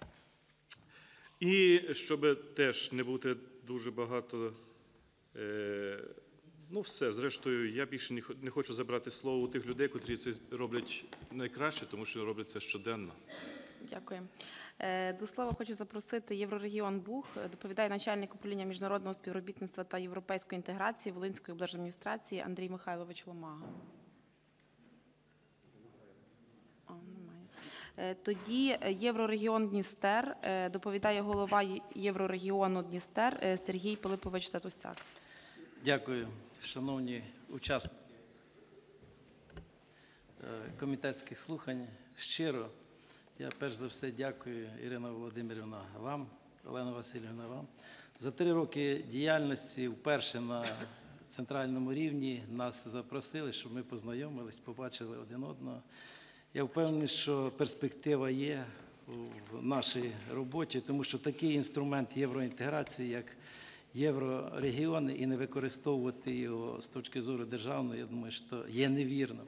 І щоб теж не бути дуже багато... все, зрештою, я більше не хочу забрати слово у тих людей, котрі це роблять найкраще, тому що роблять це щоденно. Дякую. До слова хочу запросити Єврорегіон Буг, доповідає начальник управління міжнародного співробітництва та європейської інтеграції Волинської облдержадміністрації Андрій Михайлович Ломага. Немає. Тоді Єврорегіон Дністер, доповідає голова Єврорегіону Дністер Сергій Пилипович Татусяк. Дякую, шановні учасники комітетських слухань. Щиро я перш за все дякую, Ірина Володимирівна, вам, Олена Васильівна, вам. За 3 роки діяльності вперше на центральному рівні нас запросили, щоб ми познайомились, побачили один одного. Я впевнений, що перспектива є в нашій роботі, тому що такий інструмент євроінтеграції, як єврорегіони, і не використовувати його з точки зору державної, я думаю, що є невірно.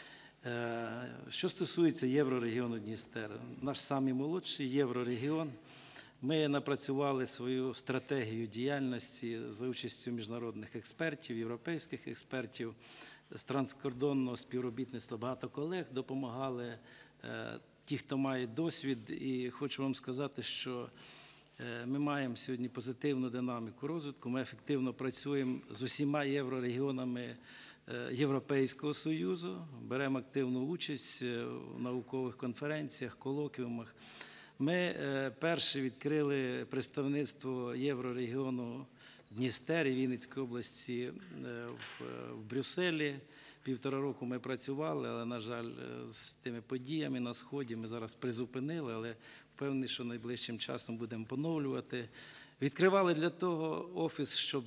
Що стосується єврорегіону Дністер, наш самий молодший єврорегіон, ми напрацювали свою стратегію діяльності за участю міжнародних експертів, європейських експертів, з транскордонного співробітництва. Багато колег допомагали, ті, хто має досвід, і хочу вам сказати, що ми маємо сьогодні позитивну динаміку розвитку, ми ефективно працюємо з усіма єврорегіонами Європейського Союзу, беремо активну участь в наукових конференціях, колоквіумах. Ми перші відкрили представництво єврорегіону Дністер і Вінницької області в Брюсселі. 1,5 року ми працювали, але, на жаль, з тими подіями на Сході ми зараз призупинили, але впевнений, що найближчим часом будемо поновлювати. Відкривали для того офіс, щоб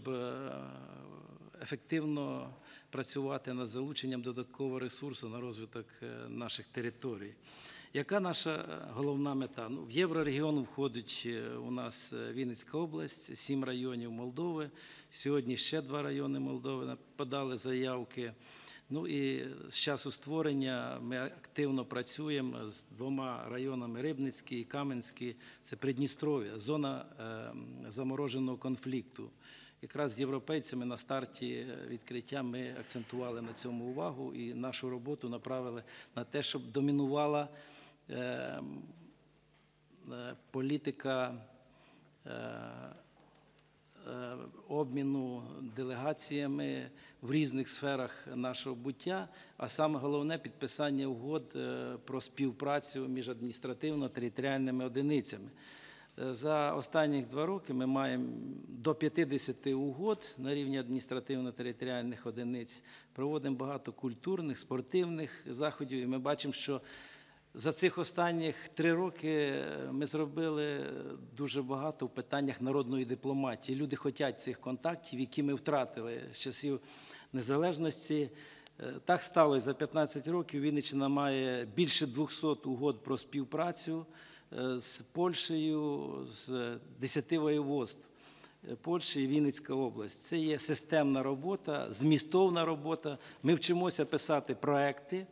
ефективно працювати над залученням додаткового ресурсу на розвиток наших територій. Яка наша головна мета? В єврорегіон входить у нас Вінницька область, 7 районів Молдови. Сьогодні ще 2 райони Молдови подали заявки. І з часу створення ми активно працюємо з 2 районами Рибницький і Кам'янський. Це Придністров'я, зона замороженого конфлікту. Якраз з європейцями на старті відкриття ми акцентували на цьому увагу і нашу роботу направили на те, щоб домінувала політика обміну делегаціями в різних сферах нашого буття, а саме головне – підписання угод про співпрацю між адміністративно-територіальними одиницями. За останні 2 роки ми маємо до 50 угод на рівні адміністративно-територіальних одиниць, проводимо багато культурних, спортивних заходів, і ми бачимо, що за цих останніх 3 роки ми зробили дуже багато в питаннях народної дипломатії. Люди хочуть цих контактів, які ми втратили з часів незалежності. Так сталося, за 15 років Вінниччина має більше 200 угод про співпрацю з Польщею, з 10 воєводств Польщі і Вінницька область. Це є системна робота, змістовна робота. Ми вчимося писати проекти,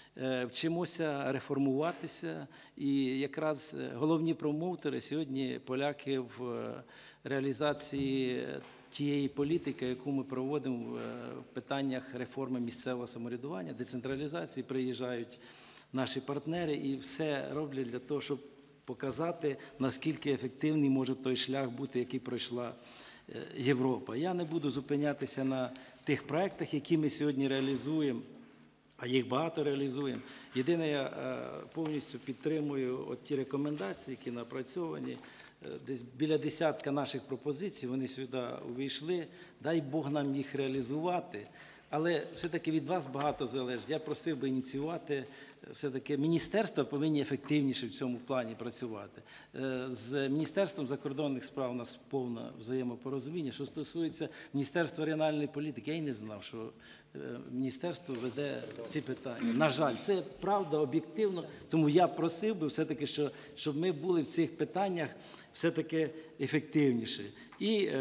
вчимося реформуватися, і якраз головні промоутери сьогодні поляки в реалізації тієї політики, яку ми проводимо в питаннях реформи місцевого самоврядування, децентралізації, приїжджають наші партнери і все роблять для того, щоб показати, наскільки ефективний може той шлях бути, який пройшла Європа. Я не буду зупинятися на тих проєктах, які ми сьогодні реалізуємо, а їх багато реалізуємо. Єдине, я повністю підтримую от ті рекомендації, які напрацьовані. Десь біля 10 наших пропозицій, вони сюди увійшли. Дай Бог нам їх реалізувати. Але все-таки від вас багато залежить. Я просив би ініціювати, все-таки міністерства повинні ефективніше в цьому плані працювати. З Міністерством закордонних справ у нас повне взаємопорозуміння. Що стосується Міністерства регіональної політики, я й не знав, що міністерство веде ці питання. На жаль, це правда, об'єктивно. Тому я просив би все-таки, щоб ми були в цих питаннях все-таки ефективніші. І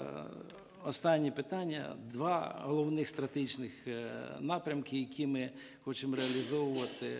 останнє питання. 2 головних стратегічних напрямки, які ми хочемо реалізовувати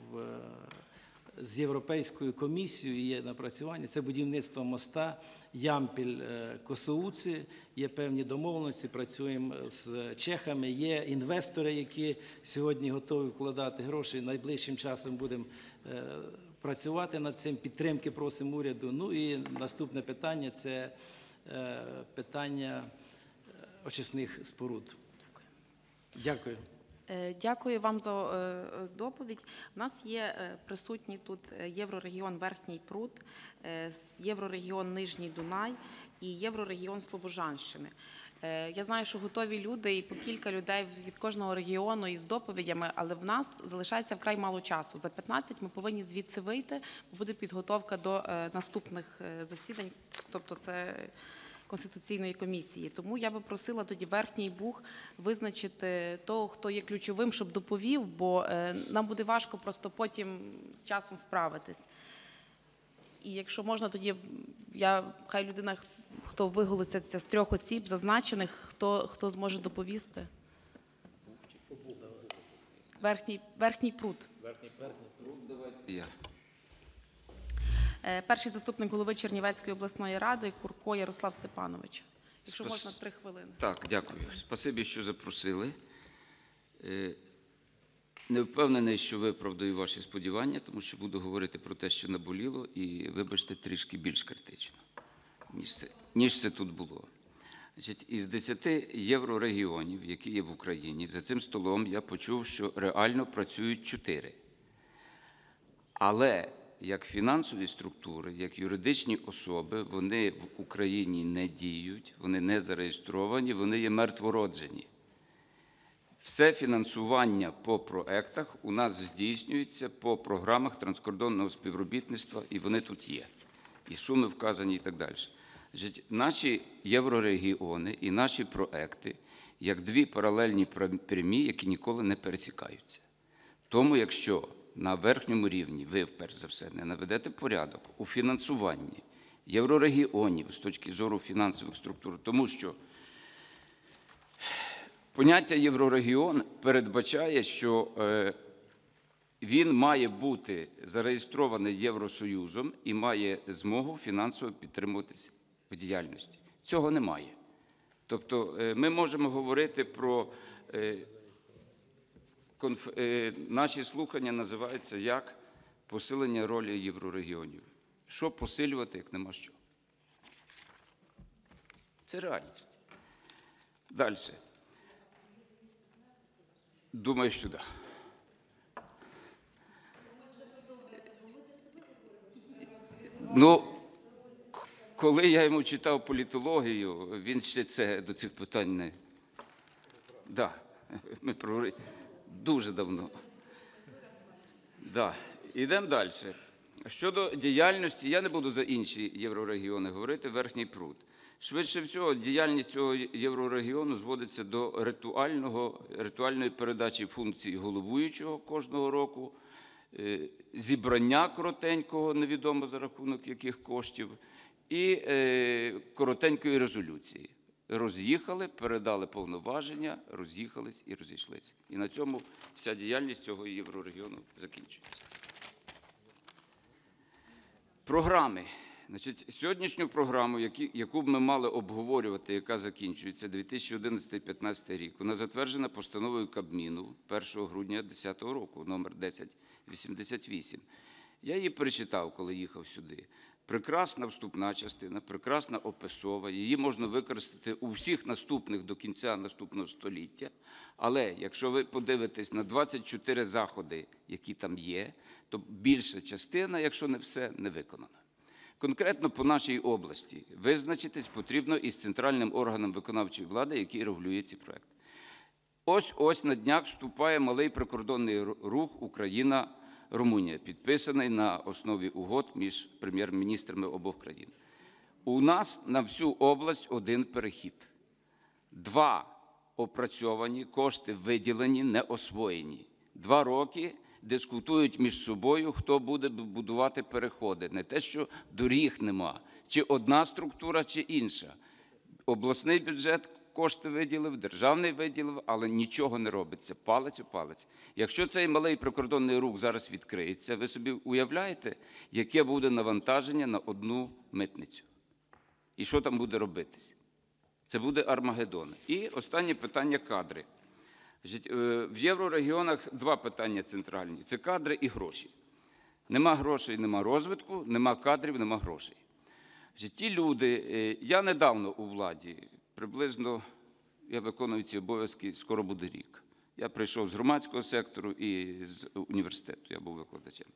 з Європейською комісією, є напрацювання. Це будівництво моста Ямпіль-Косоуці. Є певні домовленості, працюємо з чехами. Є інвестори, які сьогодні готові вкладати гроші. Найближчим часом будемо працювати над цим. Підтримки просимо уряду. Ну і наступне питання – це питання очисних споруд. Дякую. Дякую вам за доповідь. У нас є присутні тут єврорегіон Верхній Прут, єврорегіон Нижній Дунай і єврорегіон Слобожанщини. Я знаю, що готові люди і по кілька людей від кожного регіону із доповідями, але в нас залишається вкрай мало часу. За 15 ми повинні звідси вийти, буде підготовка до наступних засідань, тобто це Конституційної комісії. Тому я би просила тоді Верхній Буг визначити того, хто є ключовим, щоб доповів, бо нам буде важко просто потім з часом справитись. І якщо можна, тоді хай людина, хто виголоситься з 3 осіб зазначених, хто зможе доповісти. Верхній Прут. Я. Перший заступник голови Чернівецької обласної ради Курко Ярослав Степанович. Якщо можна, 3 хвилини. Так, дякую. Спасибі, що запросили. Не впевнений, що виправдаю ваші сподівання, тому що буду говорити про те, що наболіло, і, вибачте, трішки більш критично, ніж це тут було. Значить, із 10 єврорегіонів, які є в Україні, за цим столом я почув, що реально працюють 4. Але як фінансові структури, як юридичні особи, вони в Україні не діють, вони не зареєстровані, вони є мертвороджені. Все фінансування по проектах у нас здійснюється по програмах транскордонного співробітництва, і вони тут є. І суми вказані і так далі. Значить, наші єврорегіони і наші проекти як 2 паралельні прямі, які ніколи не пересікаються. Тому, якщо на верхньому рівні ви, перш за все, не наведете порядок у фінансуванні єврорегіонів з точки зору фінансових структур, тому що поняття єврорегіон передбачає, що він має бути зареєстрований Євросоюзом і має змогу фінансово підтримуватися в діяльності. Цього немає. Тобто ми можемо говорити про... Наші слухання називаються як посилення ролі єврорегіонів. Що посилювати, як нема що? Це реальність. Далі. Думаю, що так. Ну, коли я йому читав політологію, він ще до цих питань не... Так, ми проговорили дуже давно. Так, ідемо далі. Щодо діяльності, я не буду за інші єврорегіони говорити, Верхній Пруд. Швидше всього, діяльність цього єврорегіону зводиться до ритуальної передачі функцій головуючого кожного року, зібрання коротенького, невідомо за рахунок яких коштів, і коротенької резолюції. Роз'їхали, передали повноваження, роз'їхались і розійшлися. І на цьому вся діяльність цього єврорегіону закінчується. Програми. Значить, сьогоднішню програму, яку б ми мали обговорювати, яка закінчується 2011-2015 рік, вона затверджена постановою Кабміну 1 грудня 2010 року, номер 1088. Я її перечитав, коли їхав сюди. Прекрасна вступна частина, прекрасна описова, її можна використати у всіх наступних до кінця наступного століття, але якщо ви подивитесь на 24 заходи, які там є, то більша частина, якщо не все, не виконана. Конкретно по нашій області визначитись потрібно із центральним органом виконавчої влади, який регулює ці проекти. Ось на днях вступає малий прикордонний рух Україна-Румунія, підписаний на основі угод між прем'єр-міністрами обох країн. У нас на всю область один перехід. 2 опрацьовані, кошти виділені, не освоєні. 2 роки дискутують між собою, хто буде будувати переходи. Не те, що доріг нема, чи одна структура, чи інша. Обласний бюджет кошти виділив, державний виділив, але нічого не робиться, палець у палець. Якщо цей малий прикордонний рух зараз відкриється, ви собі уявляєте, яке буде навантаження на одну митницю? І що там буде робитись? Це буде Армагеддон. І останнє питання – кадри. В єврорегіонах 2 питання центральні – це кадри і гроші. Нема грошей – нема розвитку, нема кадрів – нема грошей. Ті люди, я недавно у владі, приблизно, я виконую ці обов'язки, скоро буде рік. Я прийшов з громадського сектору і з університету, я був викладачем.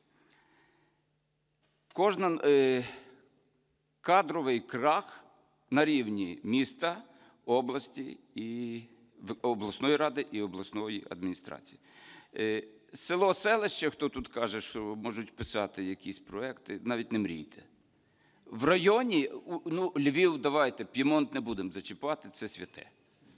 Кожен кадровий крах на рівні міста, області і обласної ради і обласної адміністрації. Село, селище, хто тут каже, що можуть писати якісь проекти, навіть не мрійте. В районі, ну, Львів, давайте, П'ємонт не будемо зачіпати, це святе.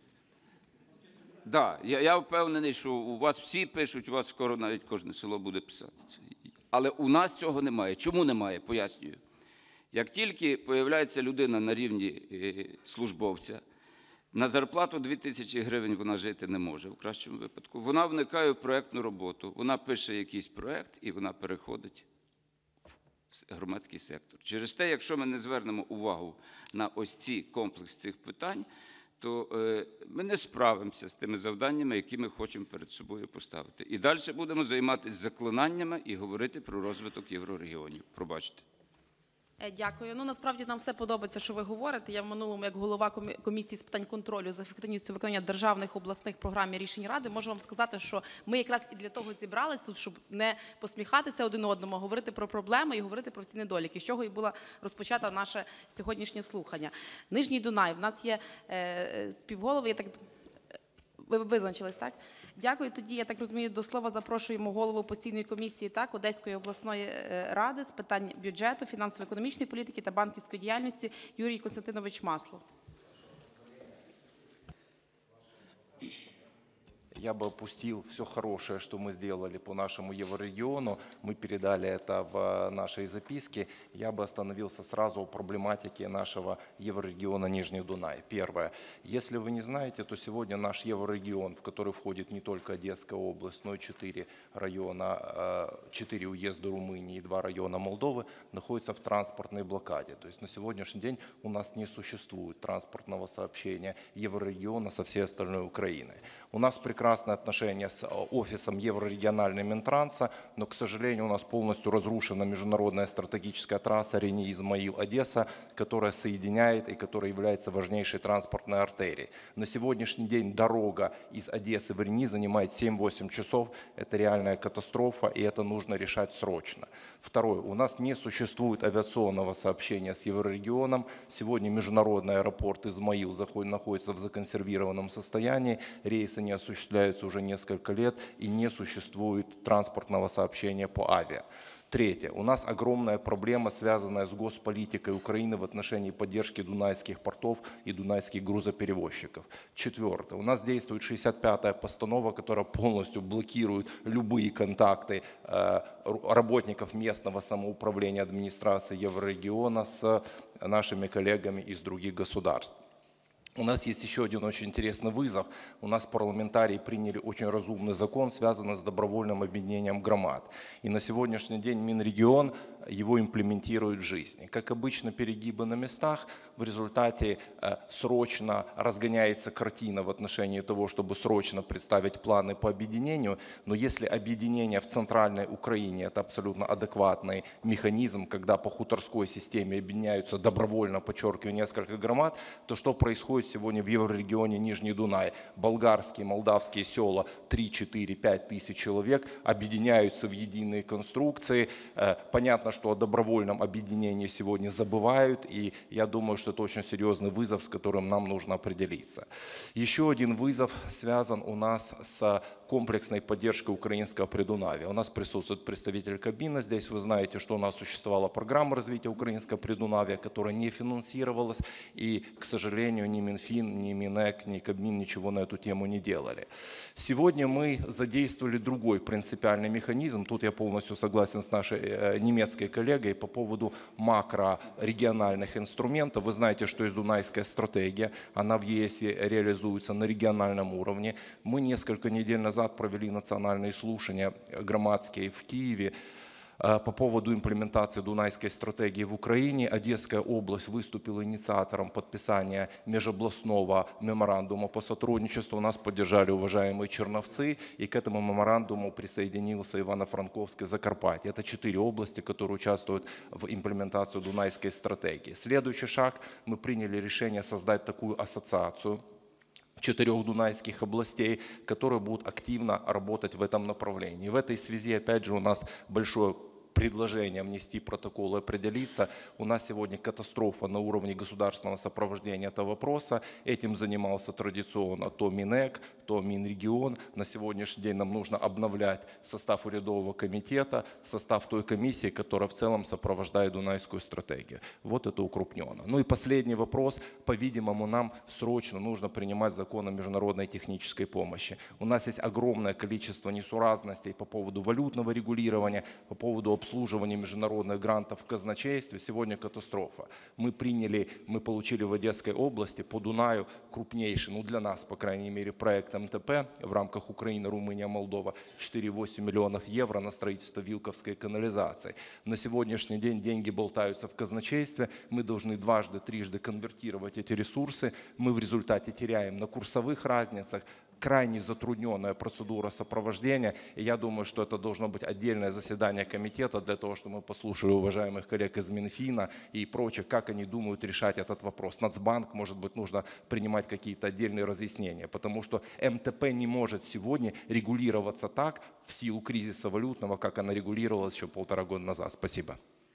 Так, я впевнений, що у вас всі пишуть, у вас скоро навіть кожне село буде писати. Але у нас цього немає. Чому немає? Пояснюю. Як тільки появляється людина на рівні службовця, на зарплату 2000 гривень вона жити не може, в кращому випадку. Вона вникає в проєктну роботу, вона пише якийсь проєкт і вона переходить в громадський сектор. Через те, якщо ми не звернемо увагу на ось ці комплекс цих питань, то ми не справимося з тими завданнями, які ми хочемо перед собою поставити. І далі будемо займатися заклинаннями і говорити про розвиток єврорегіонів. Пробачте. Дякую. Ну, насправді нам все подобається, що ви говорите. Я в минулому, як голова комісії з питань контролю за ефективністю виконання державних обласних програм і рішень Ради, можу вам сказати, що ми якраз і для того зібрались тут, щоб не посміхатися один одному, а говорити про проблеми і говорити про всі недоліки, з чого і було розпочато наше сьогоднішнє слухання. Нижній Дунай. В нас є співголови, я так... Ви визначились, так? Дякую. Тоді, я так розумію, до слова запрошуємо голову постійної комісії, так, Одеської обласної ради з питань бюджету, фінансово-економічної політики та банківської діяльності Юрій Костянтинович Маслов. Я бы опустил все хорошее, что мы сделали по нашему еврорегиону. Мы передали это в нашей записке. Я бы остановился сразу о проблематике нашего еврорегиона Нижний Дунай. Первое. Если вы не знаете, то сегодня наш еврорегион, в который входит не только Одесская область, но и 4 района, 4 уезда Румынии и 2 района Молдовы, находится в транспортной блокаде. То есть на сегодняшний день у нас не существует транспортного сообщения еврорегиона со всей остальной Украиной. У нас прекрасно прекрасные отношения с офисом Еврорегиональной Минтранса, но, к сожалению, у нас полностью разрушена международная стратегическая трасса Рени-Измаил-Одесса, которая соединяет и которая является важнейшей транспортной артерией. На сегодняшний день дорога из Одессы в Рени занимает 7-8 часов. Это реальная катастрофа, и это нужно решать срочно. Второе. У нас не существует авиационного сообщения с Еврорегионом. Сегодня международный аэропорт Измаил находится в законсервированном состоянии. Рейсы не осуществляются уже несколько лет, и не существует транспортного сообщения по авиа. Третье. У нас огромная проблема, связанная с госполитикой Украины в отношении поддержки дунайских портов и дунайских грузоперевозчиков. Четвертое. У нас действует 65-я постанова, которая полностью блокирует любые контакты работников местного самоуправления администрации Еврорегиона с нашими коллегами из других государств. У нас есть еще один очень интересный вызов. У нас парламентарии приняли очень разумный закон, связанный с добровольным объединением громад. И на сегодняшний день Минрегион его имплементирует в жизни. Как обычно, перегибы на местах. В результате срочно разгоняется картина в отношении того, чтобы срочно представить планы по объединению. Но если объединение в центральной Украине – это абсолютно адекватный механизм, когда по хуторской системе объединяются добровольно, подчеркиваю, несколько громад, то что происходит сегодня в Еврорегионе Нижний Дунай? Болгарские, молдавские села 3, 4, 5 тысяч человек объединяются в единые конструкции. Понятно, что о добровольном объединении сегодня забывают, и я думаю, что это очень серьезный вызов, с которым нам нужно определиться. Еще один вызов связан у нас с комплексной поддержкой украинского Придунавья. У нас присутствует представитель Кабмина здесь. Вы знаете, что у нас существовала программа развития украинского Придунавья, которая не финансировалась, и, к сожалению, ни Минфин, ни Минэк, ни Кабмин ничего на эту тему не делали. Сегодня мы задействовали другой принципиальный механизм. Тут я полностью согласен с нашей немецкой коллегой по поводу макрорегиональных инструментов. Вы знаете, что есть Дунайская стратегия, она в ЕС реализуется на региональном уровне. Мы несколько недель назад провели национальные слушания громадские в Киеве по поводу имплементации Дунайской стратегии в Украине. Одесская область выступила инициатором подписания межобластного меморандума по сотрудничеству. Нас поддержали уважаемые черновцы, и к этому меморандуму присоединился Ивано-Франковск и Закарпатье. Это 4 области, которые участвуют в имплементации Дунайской стратегии. Следующий шаг. Мы приняли решение создать такую ассоциацию 4 дунайских областей, которые будут активно работать в этом направлении. В этой связи, опять же, у нас большое предложение внести протокол и определиться. У нас сегодня катастрофа на уровне государственного сопровождения этого вопроса. Этим занимался традиционно то Минэк, то Минрегион. На сегодняшний день нам нужно обновлять состав урядового комитета, состав той комиссии, которая в целом сопровождает Дунайскую стратегию. Вот это укрупненно. Ну и последний вопрос. По-видимому, нам срочно нужно принимать закон о международной технической помощи. У нас есть огромное количество несуразностей по поводу валютного регулирования, по поводу обслуживания международных грантов в казначействе. Сегодня катастрофа. Мы получили в Одесской области по Дунаю крупнейший, ну для нас, по крайней мере, проект МТП в рамках Украины, Румыния, Молдова 4,8 миллионов евро на строительство Вилковской канализации. На сегодняшний день деньги болтаются в казначействе. Мы должны дважды, трижды конвертировать эти ресурсы. Мы в результате теряем на курсовых разницах. Крайне затрудненная процедура сопровождения. И я думаю, что это должно быть отдельное заседание комитета для того, чтобы мы послушали уважаемых коллег из Минфина и прочих, как они думают решать этот вопрос. Нацбанк, может быть, нужно принимать какие-то отдельные разъяснения, потому что МТП не может сегодня регулироваться так в силу кризиса валютного, как она регулировалась еще 1,5 года назад. Спасибо.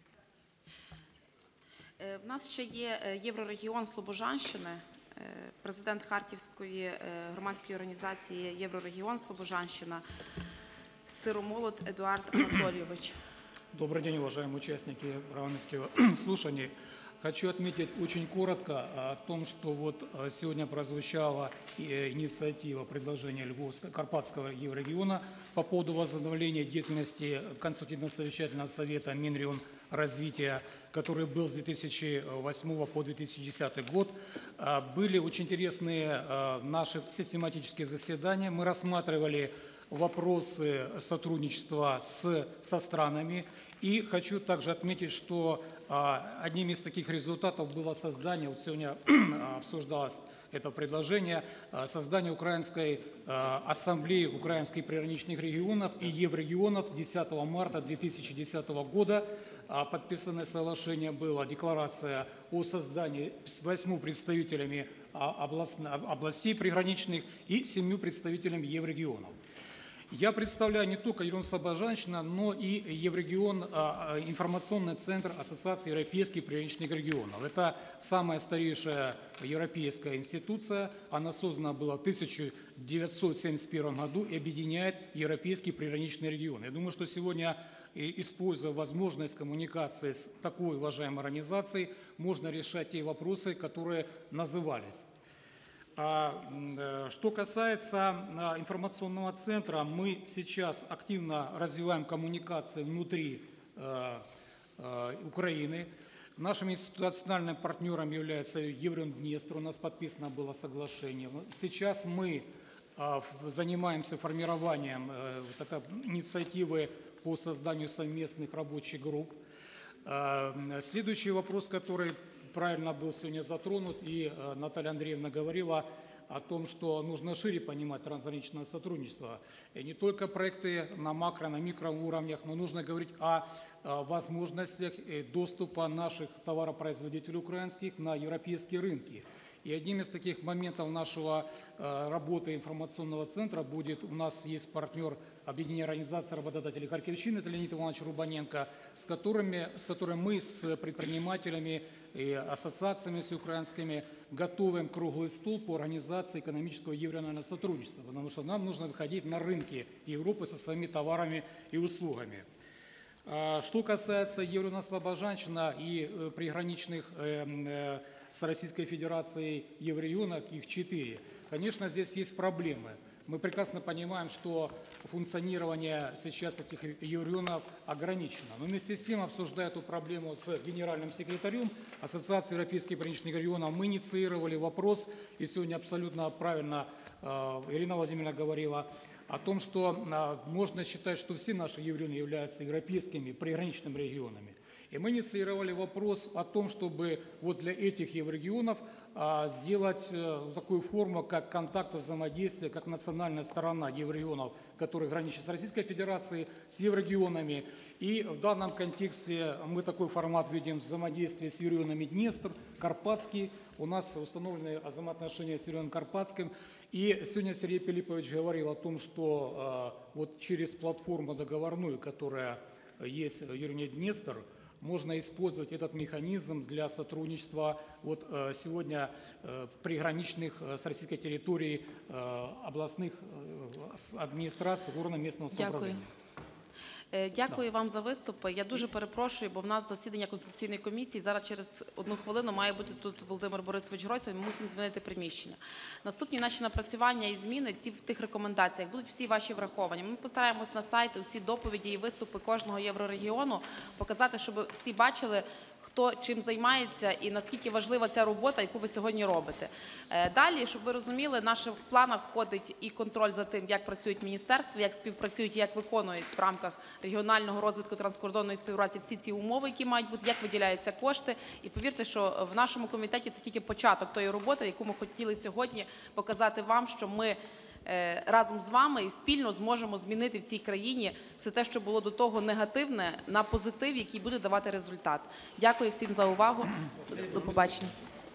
В нас ще є Єврорегіон Слобожанщини. Президент Харківської громадської організації «Еврорегион Слобожанщина» Сыромолот Эдуард Анатольевич. Добрый день, уважаемые участники парламентского слушания. Хочу отметить очень коротко о том, что вот сегодня прозвучала инициатива предложения Карпатского Еврорегиона по поводу возобновления деятельности консультативно-совещательного совета Минрегионразвития, который был с 2008 по 2010 год. Были очень интересные наши систематические заседания. Мы рассматривали вопросы сотрудничества со странами. И хочу также отметить, что одним из таких результатов было создание, вот сегодня обсуждалось это предложение создания Украинской ассамблеи украинских приграничных регионов и еврорегионов 10 марта 2010 года. Подписано соглашение было, декларация о создании с 8 представителями областей приграничных и 7 представителями еврорегионов. Я представляю не только Елена Слобожанщина, но и Еврорегион, информационный центр Ассоциации европейских приграничных регионов. Это самая старейшая европейская институция. Она создана была в 1971 году и объединяет европейские приграничные регионы. Я думаю, что сегодня, используя возможность коммуникации с такой уважаемой организацией, можно решать те вопросы, которые назывались. Что касается информационного центра, мы сейчас активно развиваем коммуникации внутри Украины. Нашим институциональным партнером является Евроднестр, у нас подписано было соглашение. Сейчас мы занимаемся формированием инициативы по созданию совместных рабочих групп. Следующий вопрос, который правильно был сегодня затронут, и Наталья Андреевна говорила о том, что нужно шире понимать трансграничное сотрудничество. И не только проекты на макро, на микроуровнях, но нужно говорить о возможностях доступа наших товаропроизводителей украинских на европейские рынки. И одним из таких моментов нашего работы информационного центра будет, у нас есть партнер объединения организации работодателей Харьковщины, это Леонид Иванович Рубаненко, с которым мы с предпринимателями и ассоциациями всеукраинскими готовим круглый стол по организации экономического и еврорегионального сотрудничества, потому что нам нужно выходить на рынки Европы со своими товарами и услугами. Что касается Еврорегиона Слобожанщина и приграничных с Российской Федерацией еврорегионов, их 4, конечно, здесь есть проблемы. Мы прекрасно понимаем, что функционирование сейчас этих еврорегионов ограничено. Но вместе с тем, обсуждая эту проблему с генеральным секретарем Ассоциации европейских приграничных регионов, мы инициировали вопрос, и сегодня абсолютно правильно Ирина Владимировна говорила, о том, что можно считать, что все наши еврорегионы являются европейскими приграничными регионами. И мы инициировали вопрос о том, чтобы вот для этих еврорегионов сделать такую форму, как контакт взаимодействия, как национальная сторона еврорегионов, которые граничат с Российской Федерацией, с еврорегионами. И в данном контексте мы такой формат видим взаимодействия с еврорегионами Днестр, Карпатский. У нас установлены взаимоотношения с еврорегионом Карпатским. И сегодня Сергей Пилипович говорил о том, что вот через платформу договорную, которая есть в еврорегионе Днестр, можно использовать этот механизм для сотрудничества вот сегодня приграничных с российской территорией областных администраций, органов местного самоуправления. Дякую вам за виступ. Я дуже перепрошую, бо в нас засідання Конституційної комісії. Зараз через 1 хвилину має бути тут Володимир Борисович Гройсман, ми мусимо змінити приміщення. Наступні наші напрацювання і зміни в тих рекомендаціях будуть всі ваші враховані. Ми постараємось на сайті усі доповіді і виступи кожного єврорегіону показати, щоб всі бачили, хто чим займається і наскільки важлива ця робота, яку ви сьогодні робите. Далі, щоб ви розуміли, в наших планах входить і контроль за тим, як працюють міністерства, як співпрацюють, як виконують в рамках регіонального розвитку транскордонної співпраці всі ці умови, які мають бути, як виділяються кошти. І повірте, що в нашому комітеті це тільки початок тої роботи, яку ми хотіли сьогодні показати вам, що ми разом з вами і спільно зможемо змінити в цій країні все те, що було до того негативне, на позитив, який буде давати результат. Дякую всім за увагу. До побачення.